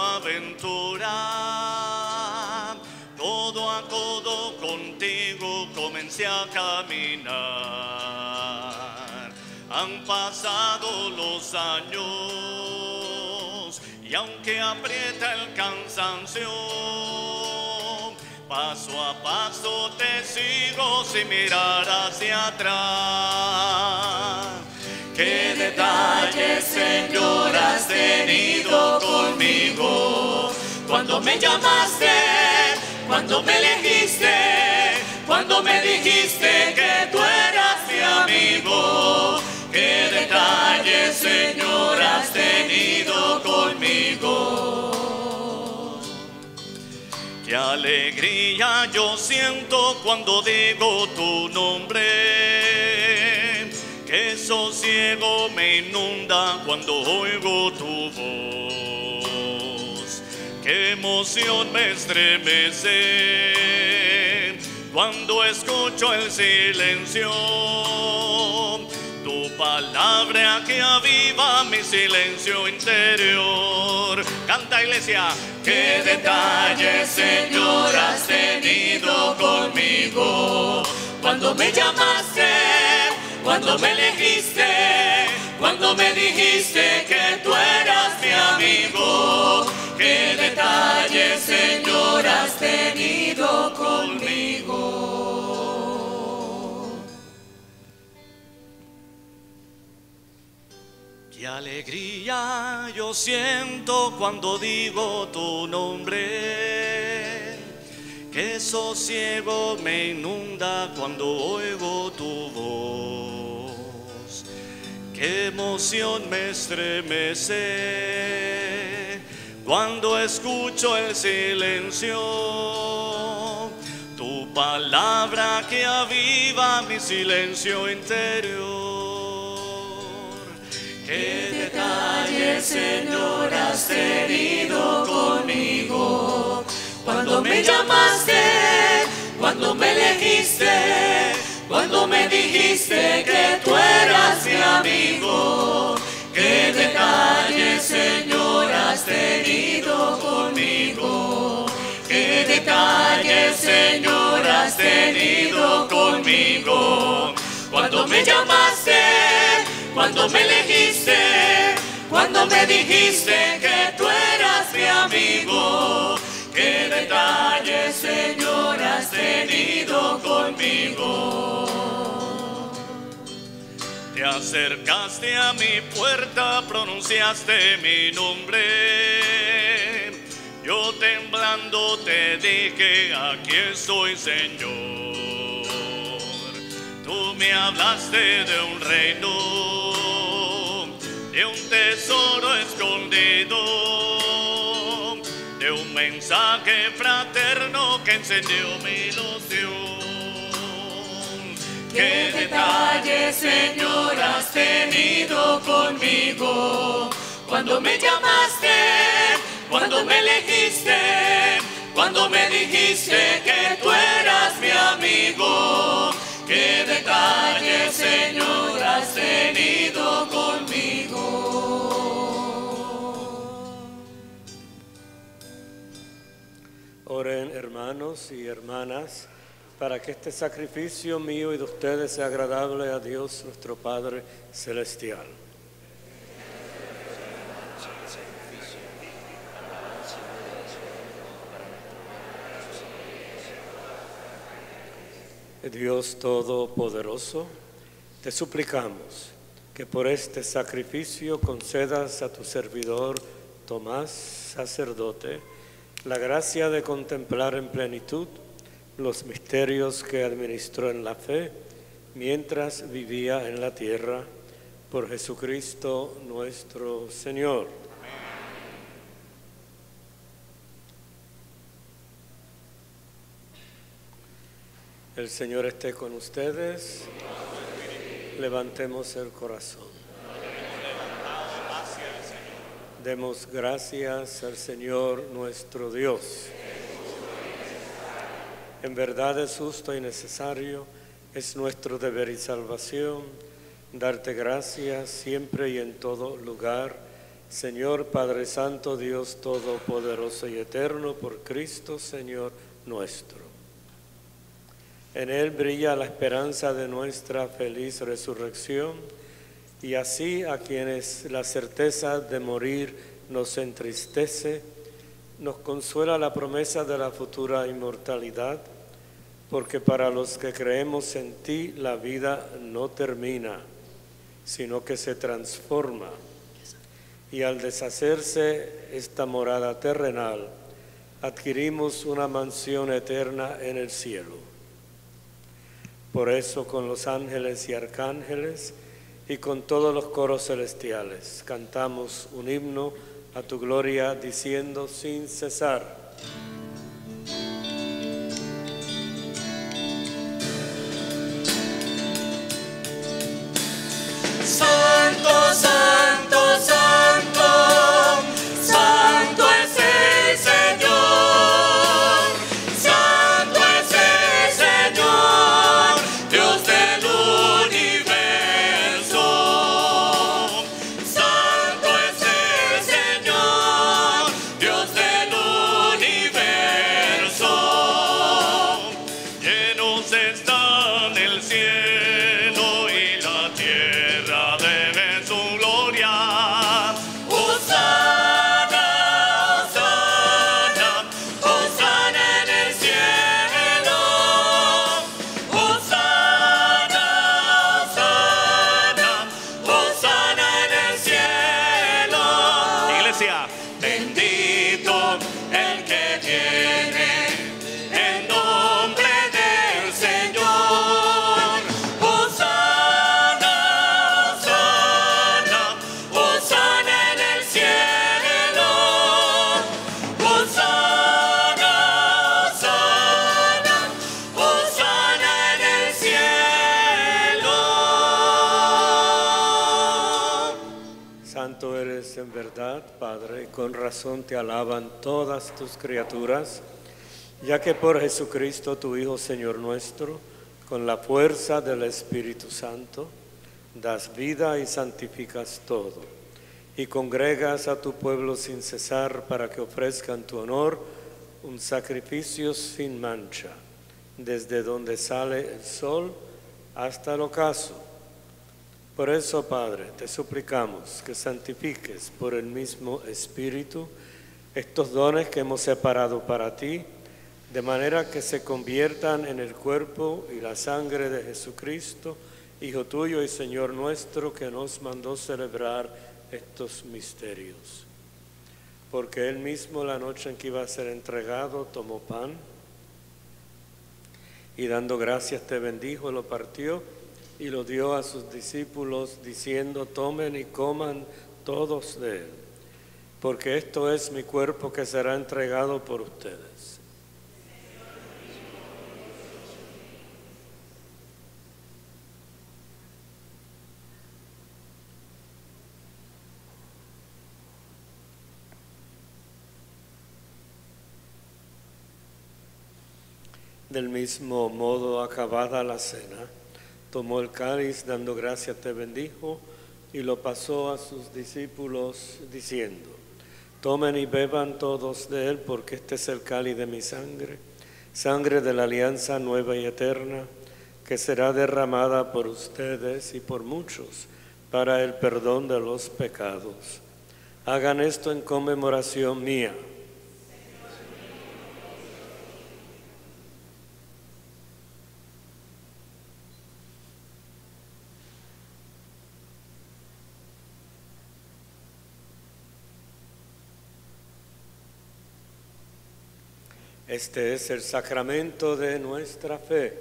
aventura. Codo a codo contigo comencé a caminar. Han pasado los años y aunque aprieta el cansancio, paso a paso te sigo sin mirar hacia atrás. Qué detalle, Señor, has tenido conmigo. Cuando me llamaste, cuando me elegiste, cuando me dijiste que tú eras mi amigo. Qué detalle, Señor, has tenido conmigo. Qué alegría yo siento cuando digo tu nombre. Qué sosiego me inunda cuando oigo tu voz. Qué emoción me estremece cuando escucho el silencio. Tu palabra que aviva mi silencio interior. Canta, iglesia. Qué detalles, Señor, has tenido conmigo. Cuando me llamaste, cuando me elegiste, cuando me dijiste que tú eras mi amigo. Qué detalles, Señor, has tenido conmigo. Qué alegría yo siento cuando digo tu nombre. Qué sosiego me inunda cuando oigo tu voz. Qué emoción me estremece cuando escucho el silencio. Tu palabra que aviva mi silencio interior. Qué detalles, Señor, has tenido conmigo. Cuando me llamaste, cuando me elegiste, cuando me dijiste que tú eras mi amigo. Qué detalles, Señor, has tenido conmigo. Qué detalles, Señor, has tenido conmigo. Cuando me llamaste, cuando me elegiste, cuando me dijiste que tú eras mi amigo. Qué detalles, Señor, has tenido conmigo. Te acercaste a mi puerta, pronunciaste mi nombre. Yo temblando te dije, aquí estoy, Señor. Tú me hablaste de un reino, de un tesoro escondido, de un mensaje fraterno que encendió mi ilusión. Qué detalles, Señor, has tenido conmigo. Cuando me llamaste, cuando me elegiste, cuando me dijiste que tú eras mi amigo. Qué detalles, Señor, has tenido conmigo. Oren, hermanos y hermanas, para que este sacrificio mío y de ustedes sea agradable a Dios nuestro Padre Celestial. Dios Todopoderoso, te suplicamos que por este sacrificio concedas a tu servidor Tomás, sacerdote, la gracia de contemplar en plenitud los misterios que administró en la fe mientras vivía en la tierra, por Jesucristo nuestro Señor. El Señor esté con ustedes. Levantemos el corazón. Demos gracias al Señor nuestro Dios. En verdad es justo y necesario, es nuestro deber y salvación, darte gracias siempre y en todo lugar, Señor Padre Santo, Dios Todopoderoso y Eterno, por Cristo Señor nuestro. En Él brilla la esperanza de nuestra feliz resurrección, y así a quienes la certeza de morir nos entristece, nos consuela la promesa de la futura inmortalidad, porque para los que creemos en ti la vida no termina, sino que se transforma, y al deshacerse esta morada terrenal, adquirimos una mansión eterna en el cielo. Por eso, con los ángeles y arcángeles y con todos los coros celestiales, cantamos un himno a tu gloria, diciendo sin cesar: Santo, santo, santo, santo es el Señor, santo es el Señor. verdad, Padre, con razón te alaban todas tus criaturas, ya que por Jesucristo, tu Hijo, Señor nuestro, con la fuerza del Espíritu Santo, das vida y santificas todo, y congregas a tu pueblo sin cesar para que ofrezcan tu honor un sacrificio sin mancha, desde donde sale el sol hasta el ocaso. Por eso, Padre, te suplicamos que santifiques por el mismo Espíritu estos dones que hemos separado para ti, de manera que se conviertan en el cuerpo y la sangre de Jesucristo, Hijo tuyo y Señor nuestro, que nos mandó celebrar estos misterios. Porque Él mismo, la noche en que iba a ser entregado, tomó pan y dando gracias te bendijo, lo partió y lo dio a sus discípulos, diciendo: tomen y coman todos de él, porque esto es mi cuerpo que será entregado por ustedes. Del mismo modo, acabada la cena, tomó el cáliz, dando gracias te bendijo, y lo pasó a sus discípulos, diciendo: tomen y beban todos de él, porque este es el cáliz de mi sangre, sangre de la alianza nueva y eterna, que será derramada por ustedes y por muchos para el perdón de los pecados. Hagan esto en conmemoración mía. Este es el sacramento de nuestra fe.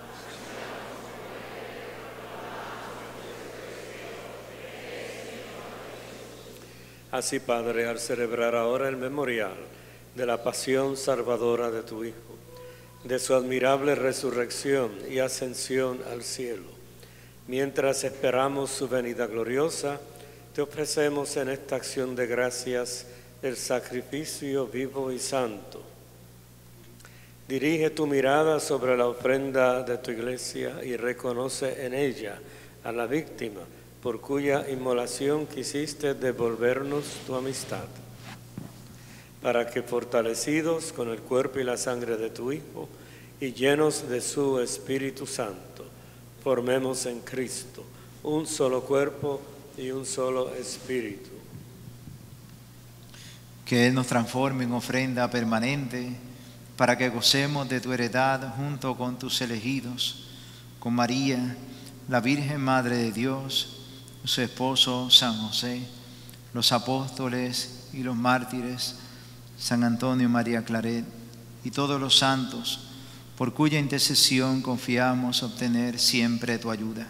Así, Padre, al celebrar ahora el memorial de la pasión salvadora de tu Hijo, de su admirable resurrección y ascensión al cielo, mientras esperamos su venida gloriosa, te ofrecemos en esta acción de gracias el sacrificio vivo y santo. Dirige tu mirada sobre la ofrenda de tu iglesia y reconoce en ella a la víctima por cuya inmolación quisiste devolvernos tu amistad, para que fortalecidos con el cuerpo y la sangre de tu Hijo y llenos de su Espíritu Santo, formemos en Cristo un solo cuerpo y un solo espíritu. Que Él nos transforme en ofrenda permanente, para que gocemos de tu heredad junto con tus elegidos, con María, la Virgen Madre de Dios, su esposo San José, los apóstoles y los mártires, San Antonio María Claret y todos los santos, por cuya intercesión confiamos obtener siempre tu ayuda.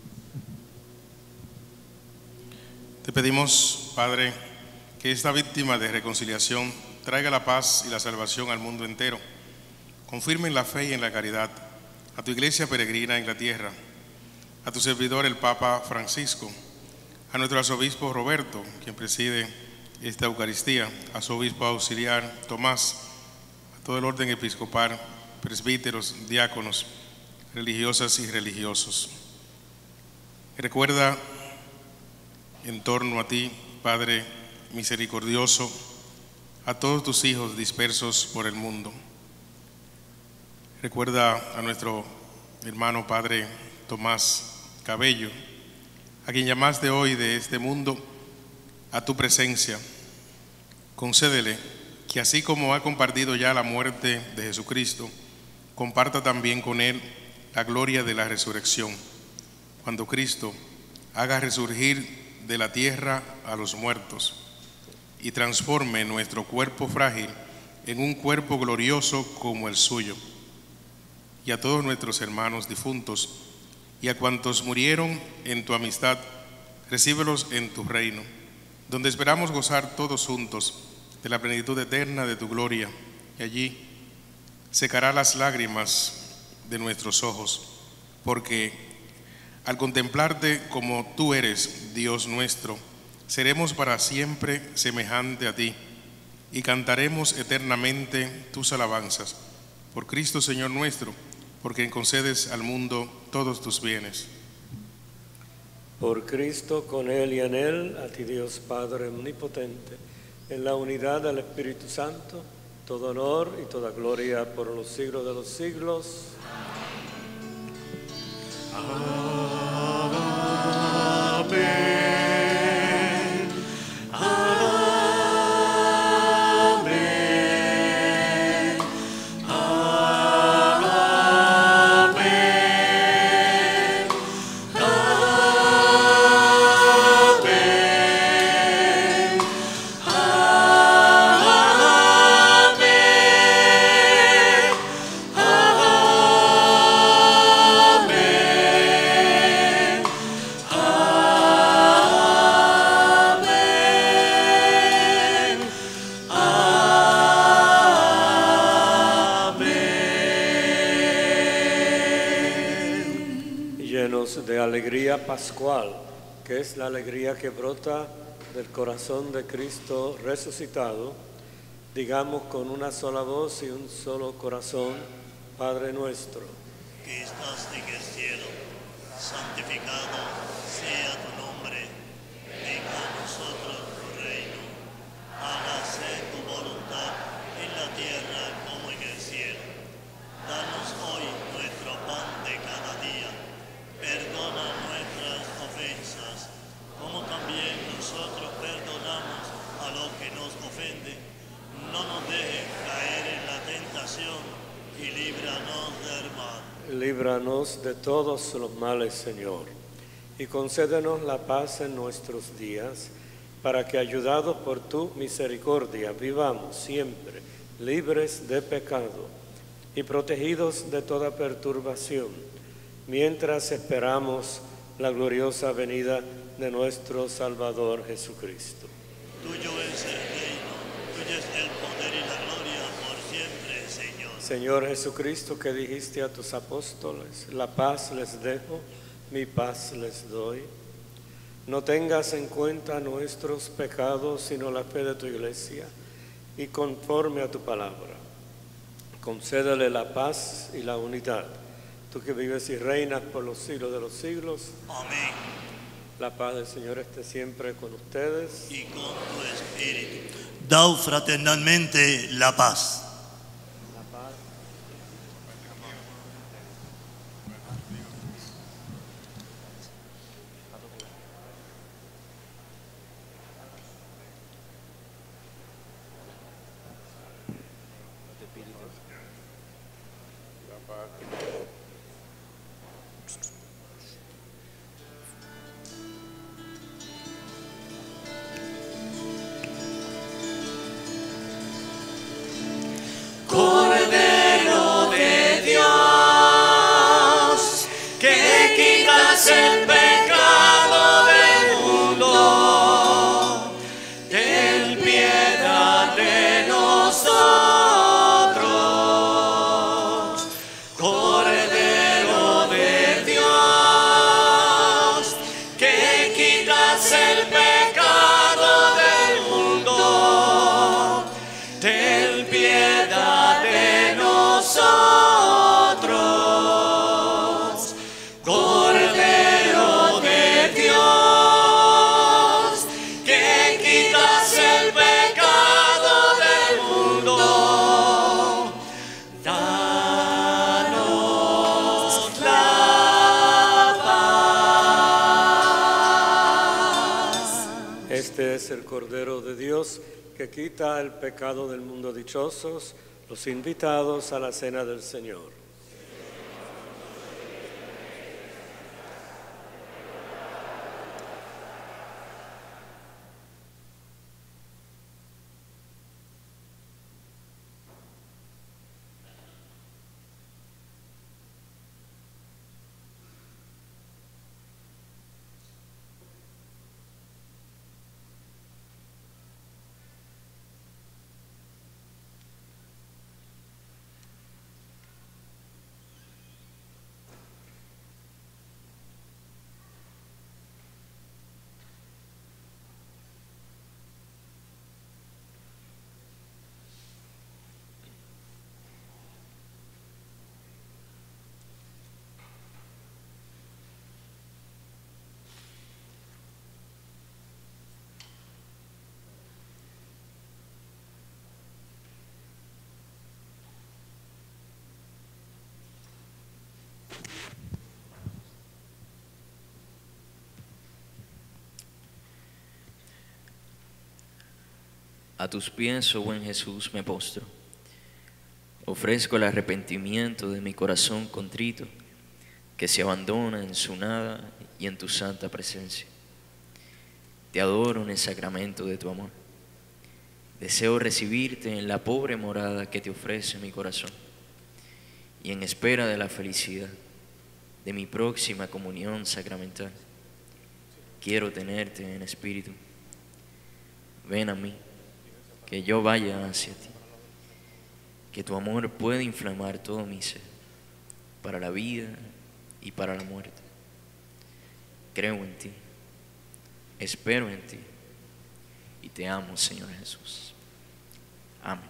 Te pedimos, Padre, que esta víctima de reconciliación traiga la paz y la salvación al mundo entero. Confirme en la fe y en la caridad a tu iglesia peregrina en la tierra, a tu servidor el Papa Francisco, a nuestro arzobispo Roberto, quien preside esta Eucaristía, a su obispo auxiliar Tomás, a todo el orden episcopal, presbíteros, diáconos, religiosas y religiosos. Recuerda en torno a ti, Padre misericordioso, a todos tus hijos dispersos por el mundo. Recuerda a nuestro hermano Padre Tomás Cabello, a quien llamaste hoy de este mundo a tu presencia. Concédele que así como ha compartido ya la muerte de Jesucristo, comparta también con él la gloria de la resurrección, cuando Cristo haga resurgir de la tierra a los muertos y transforme nuestro cuerpo frágil en un cuerpo glorioso como el suyo. Y a todos nuestros hermanos difuntos y a cuantos murieron en tu amistad, recíbelos en tu reino, donde esperamos gozar todos juntos de la plenitud eterna de tu gloria, y allí secará las lágrimas de nuestros ojos, porque al contemplarte como tú eres, Dios nuestro, seremos para siempre semejante a ti y cantaremos eternamente tus alabanzas. Por Cristo Señor nuestro, por quien concedes al mundo todos tus bienes. Por Cristo, con Él y en Él, a ti Dios Padre omnipotente, en la unidad del Espíritu Santo, todo honor y toda gloria por los siglos de los siglos. Amén. De alegría pascual, que es la alegría que brota del corazón de Cristo resucitado, digamos con una sola voz y un solo corazón: Padre nuestro, que estás en el cielo, santificado sea tu nombre, venga a nosotros tu reino, hágase tu voluntad en la tierra como en el cielo. Danos hoy nuestro pan de cada día. Perdona nuestras ofensas, como también nosotros perdonamos a los que nos ofenden. No nos dejes caer en la tentación y líbranos del mal. líbranos de todos los males, Señor, y concédenos la paz en nuestros días, para que, ayudados por tu misericordia, vivamos siempre libres de pecado y protegidos de toda perturbación, mientras esperamos la gloriosa venida de nuestro Salvador Jesucristo. Tuyo es el reino, tuyo es el poder y la gloria por siempre, Señor. Señor Jesucristo, que dijiste a tus apóstoles: la paz les dejo, mi paz les doy. No tengas en cuenta nuestros pecados, sino la fe de tu iglesia, y conforme a tu palabra, concédele la paz y la unidad. Tú que vives y reinas por los siglos de los siglos. Amén. La paz del Señor esté siempre con ustedes. Y con tu espíritu. Dau fraternalmente la paz. La paz. Cordero de Dios, que quitas el pecado del mundo, ten piedad de nosotros. Cordero de Dios, que quitas el pecado del mundo, ten piedad de nosotros. Cordero de Dios, que quitas el pecado del mundo, danos la paz. Este es el Cordero de Dios que quita el pecado del mundo. Dichosos los invitados a la cena del Señor. A tus pies, oh buen Jesús, me postro. Ofrezco el arrepentimiento de mi corazón contrito, que se abandona en su nada y en tu santa presencia. Te adoro en el sacramento de tu amor. Deseo recibirte en la pobre morada que te ofrece mi corazón, y en espera de la felicidad de mi próxima comunión sacramental, quiero tenerte en espíritu. Ven a mí, que yo vaya hacia ti, que tu amor pueda inflamar todo mi ser, para la vida y para la muerte. Creo en ti, espero en ti, y te amo, Señor Jesús. Amén.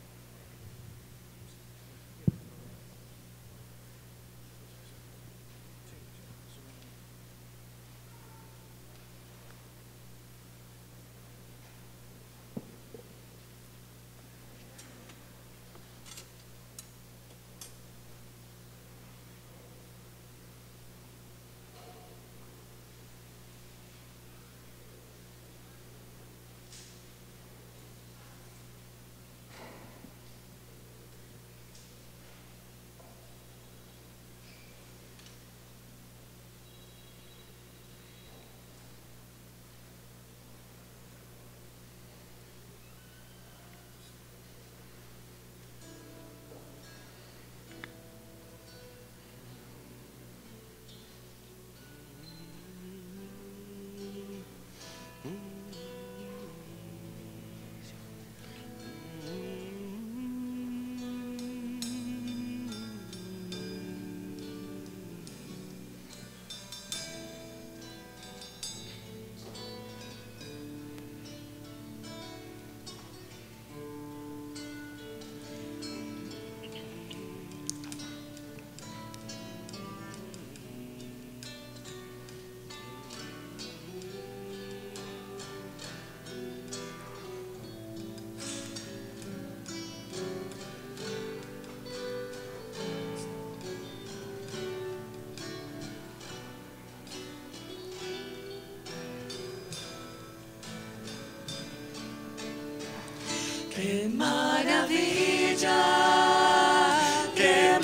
Qué maravilla, qué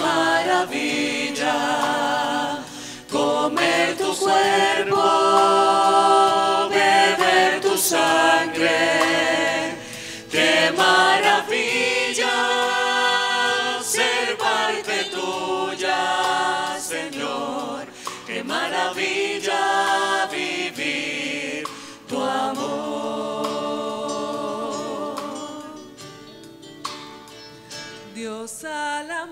maravilla, comer tu cuerpo, beber tu sangre. Qué maravilla ser parte tuya, Señor. Qué maravilla vivir tu amor. Dios a la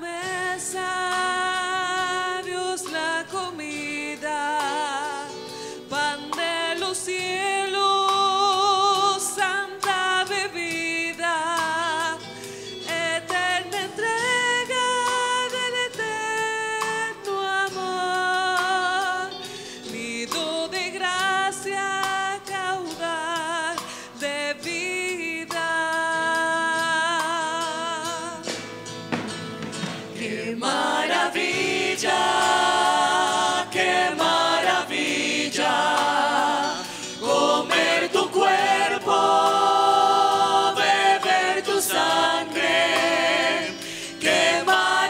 mesa, Dios la comida, pan de los cielos, santa bebida, eterna entrega del eterno amor, nido de gracia, caudal de vida. Qué maravilla, qué maravilla, comer tu cuerpo, beber tu sangre. Qué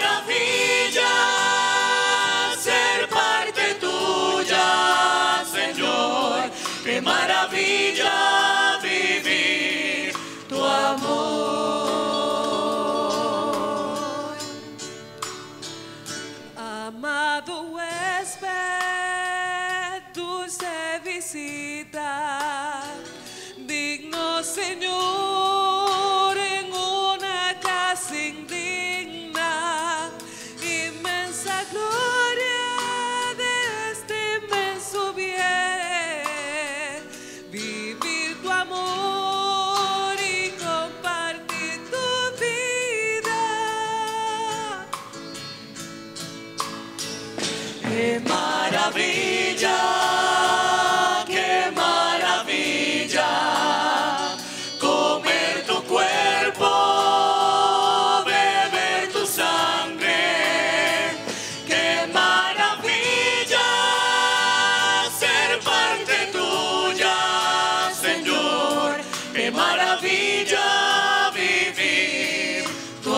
maravilla ser parte tuya, Señor. Qué maravilla vivir tu amor. Amado huésped, dulce visita, digno Señor en una casa indigna, inmensa gloria de este inmenso bien, vivir tu amor y compartir tu vida. Qué maravilla, qué maravilla, comer tu cuerpo, beber tu sangre. Qué maravilla ser parte tuya, Señor. Qué maravilla maravilla vivir tu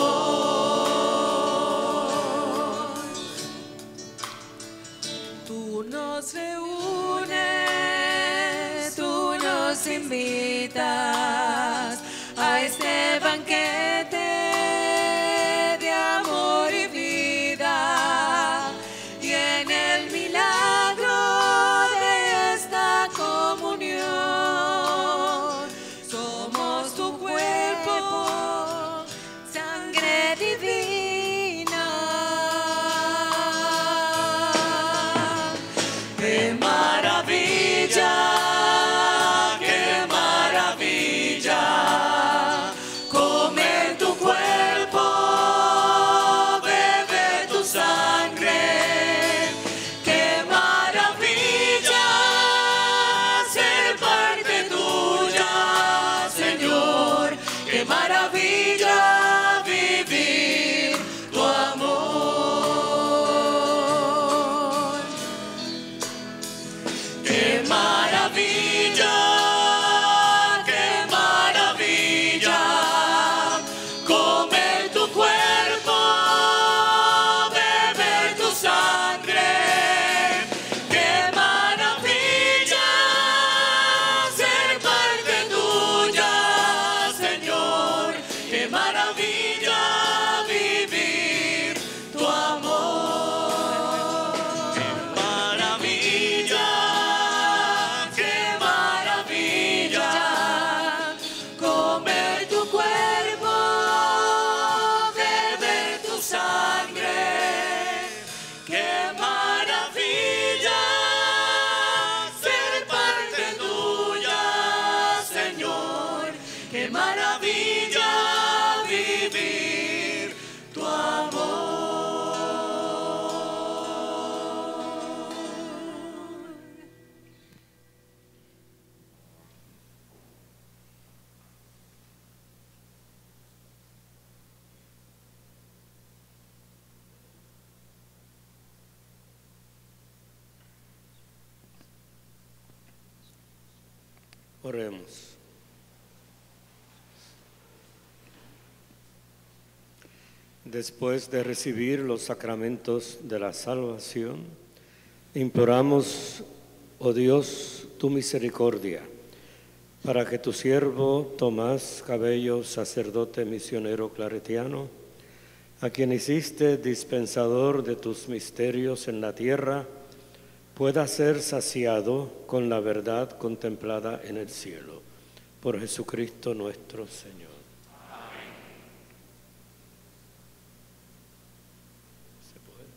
amor. Tú nos reúnes, tú nos invitas a este banquete de amor y vida, y en el milagro de esta comunión somos tu cuerpo, sangre divina. ¡Qué maravilla! ¡Qué maravilla! Comer tu cuerpo, beber tu sangre. ¡Qué maravilla! Ser parte tuya, Señor. ¡Qué maravilla vivir tu amor! ¡Qué maravilla! ¡Qué maravilla! Comer tu cuerpo, beber tu sangre. ¡Qué maravilla! Ser parte tuya, Señor. ¡Qué maravilla vivir tu amor! ¡Qué maravilla! ¡Qué maravilla! Comer tu cuerpo, beber tu sangre. ¡Qué maravilla! Ser parte tuya, Señor. ¡Qué maravilla vivir tu amor! Oremos. Después de recibir los sacramentos de la salvación, imploramos, oh Dios, tu misericordia, para que tu siervo Tomás Cabello, sacerdote misionero claretiano, a quien hiciste dispensador de tus misterios en la tierra, pueda ser saciado con la verdad contemplada en el cielo. Por Jesucristo nuestro Señor. ¿Se puede?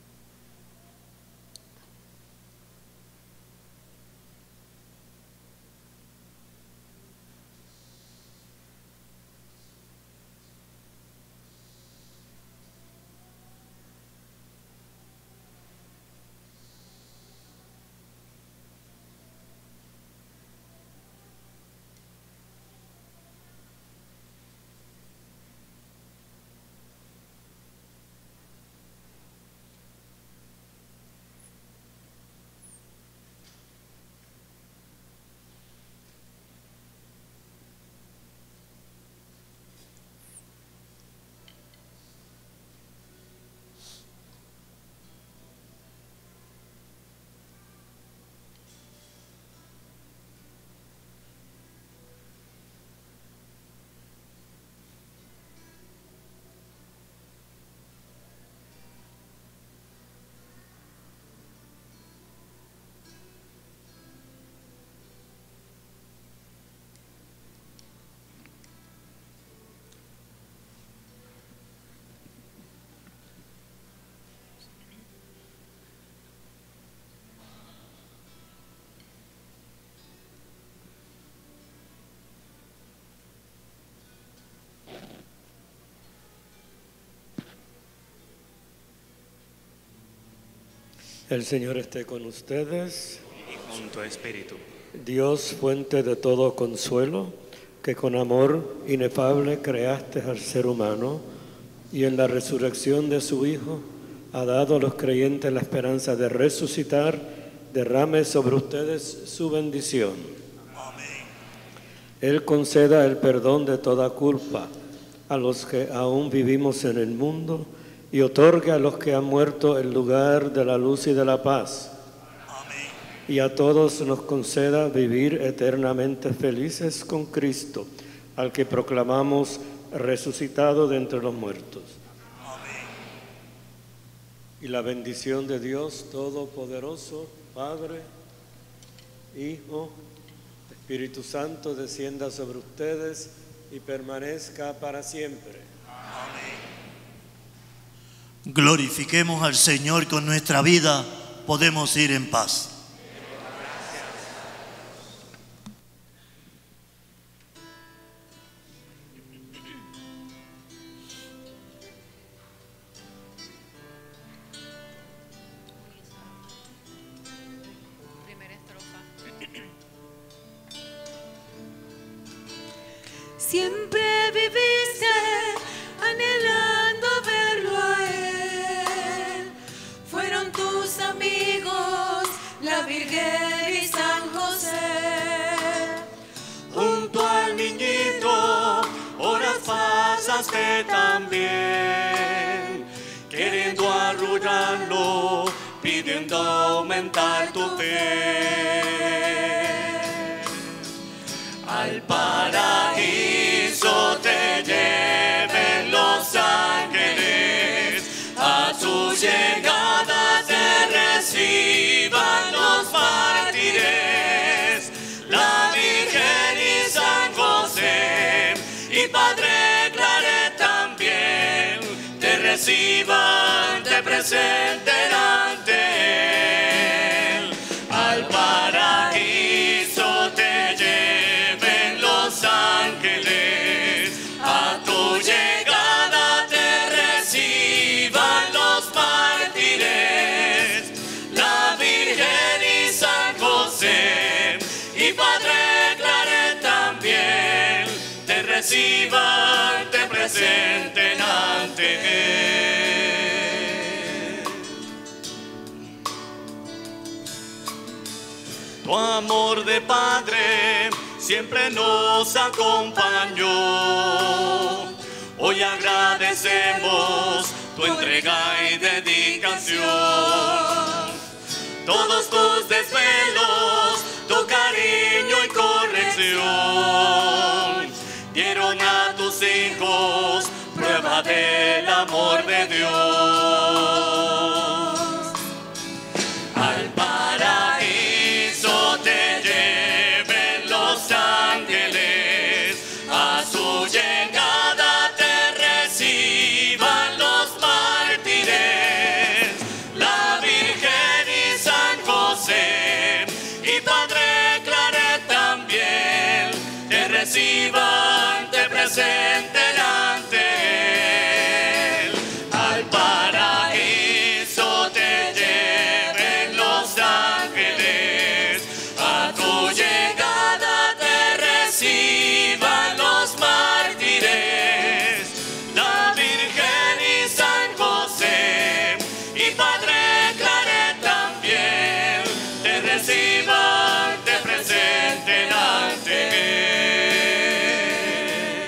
El Señor esté con ustedes. Y con tu espíritu. Dios, fuente de todo consuelo, que con amor inefable creaste al ser humano y en la resurrección de su Hijo ha dado a los creyentes la esperanza de resucitar, derrame sobre ustedes su bendición. Amén. Él conceda el perdón de toda culpa a los que aún vivimos en el mundo y otorgue a los que han muerto el lugar de la luz y de la paz. Amén. Y a todos nos conceda vivir eternamente felices con Cristo, al que proclamamos resucitado de entre los muertos. Amén. Y la bendición de Dios Todopoderoso, Padre, Hijo, Espíritu Santo, descienda sobre ustedes y permanezca para siempre. Amén. Glorifiquemos al Señor con nuestra vida, podemos ir en paz. Siempre viviste anhelando verlo a Él. Fueron tus amigos, la Virgen y San José. Junto al niñito, horas pasaste también, queriendo arrullarlo, pidiendo aumentar tu fe. Al paraíso te lleven los ángeles, a tu llegada te reciban los mártires, la Virgen y San José y Padre Claret también te reciban, te presenten ante Él. Al paraíso te lleven los ángeles, a tu llegada te reciban los mártires, la Virgen y San José y Padre Claret también te reciban, te presenten ante Él. Tu amor de Padre siempre nos acompañó. Hoy agradecemos tu entrega y dedicación. Todos tus desvelos, tu cariño y corrección dieron a tus hijos prueba del amor de Dios. Al paraíso te lleven los ángeles, a su llegada te reciban los mártires, la Virgen y San José y Padre Claret también te reciban, te presenten ante Él. Al paraíso te lleven los ángeles, a tu llegada te reciban los mártires, la Virgen y San José y Padre Claret también te reciban, te presenten ante Él.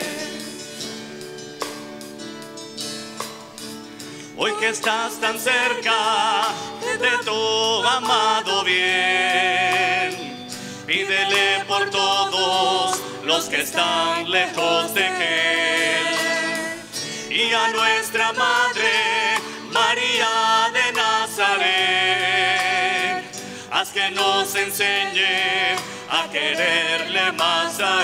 Hoy que estás tan cerca de tu amado bien, pídele por todos los que están lejos de Él. Y a nuestra Madre María de Nazaret, haz que nos enseñe a quererle más a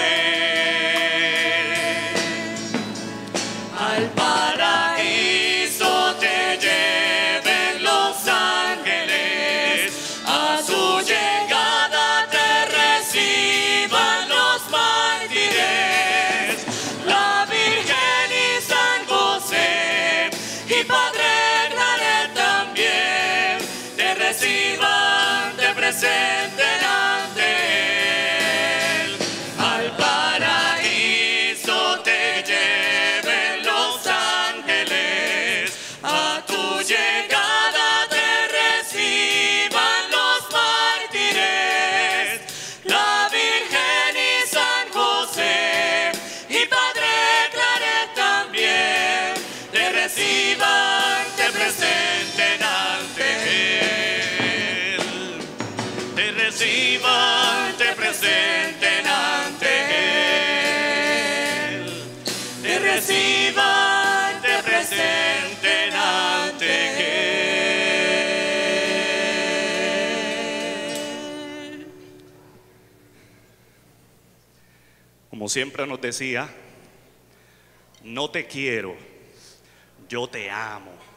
Él. Al paraíso te lleven los ángeles, a su llegada te reciban los mártires, la Virgen y San José y Padre Claret también te reciban, te presenten ante Él. Al paraíso reciban, te presenten ante Él. Como siempre nos decía, no te quiero, yo te amo.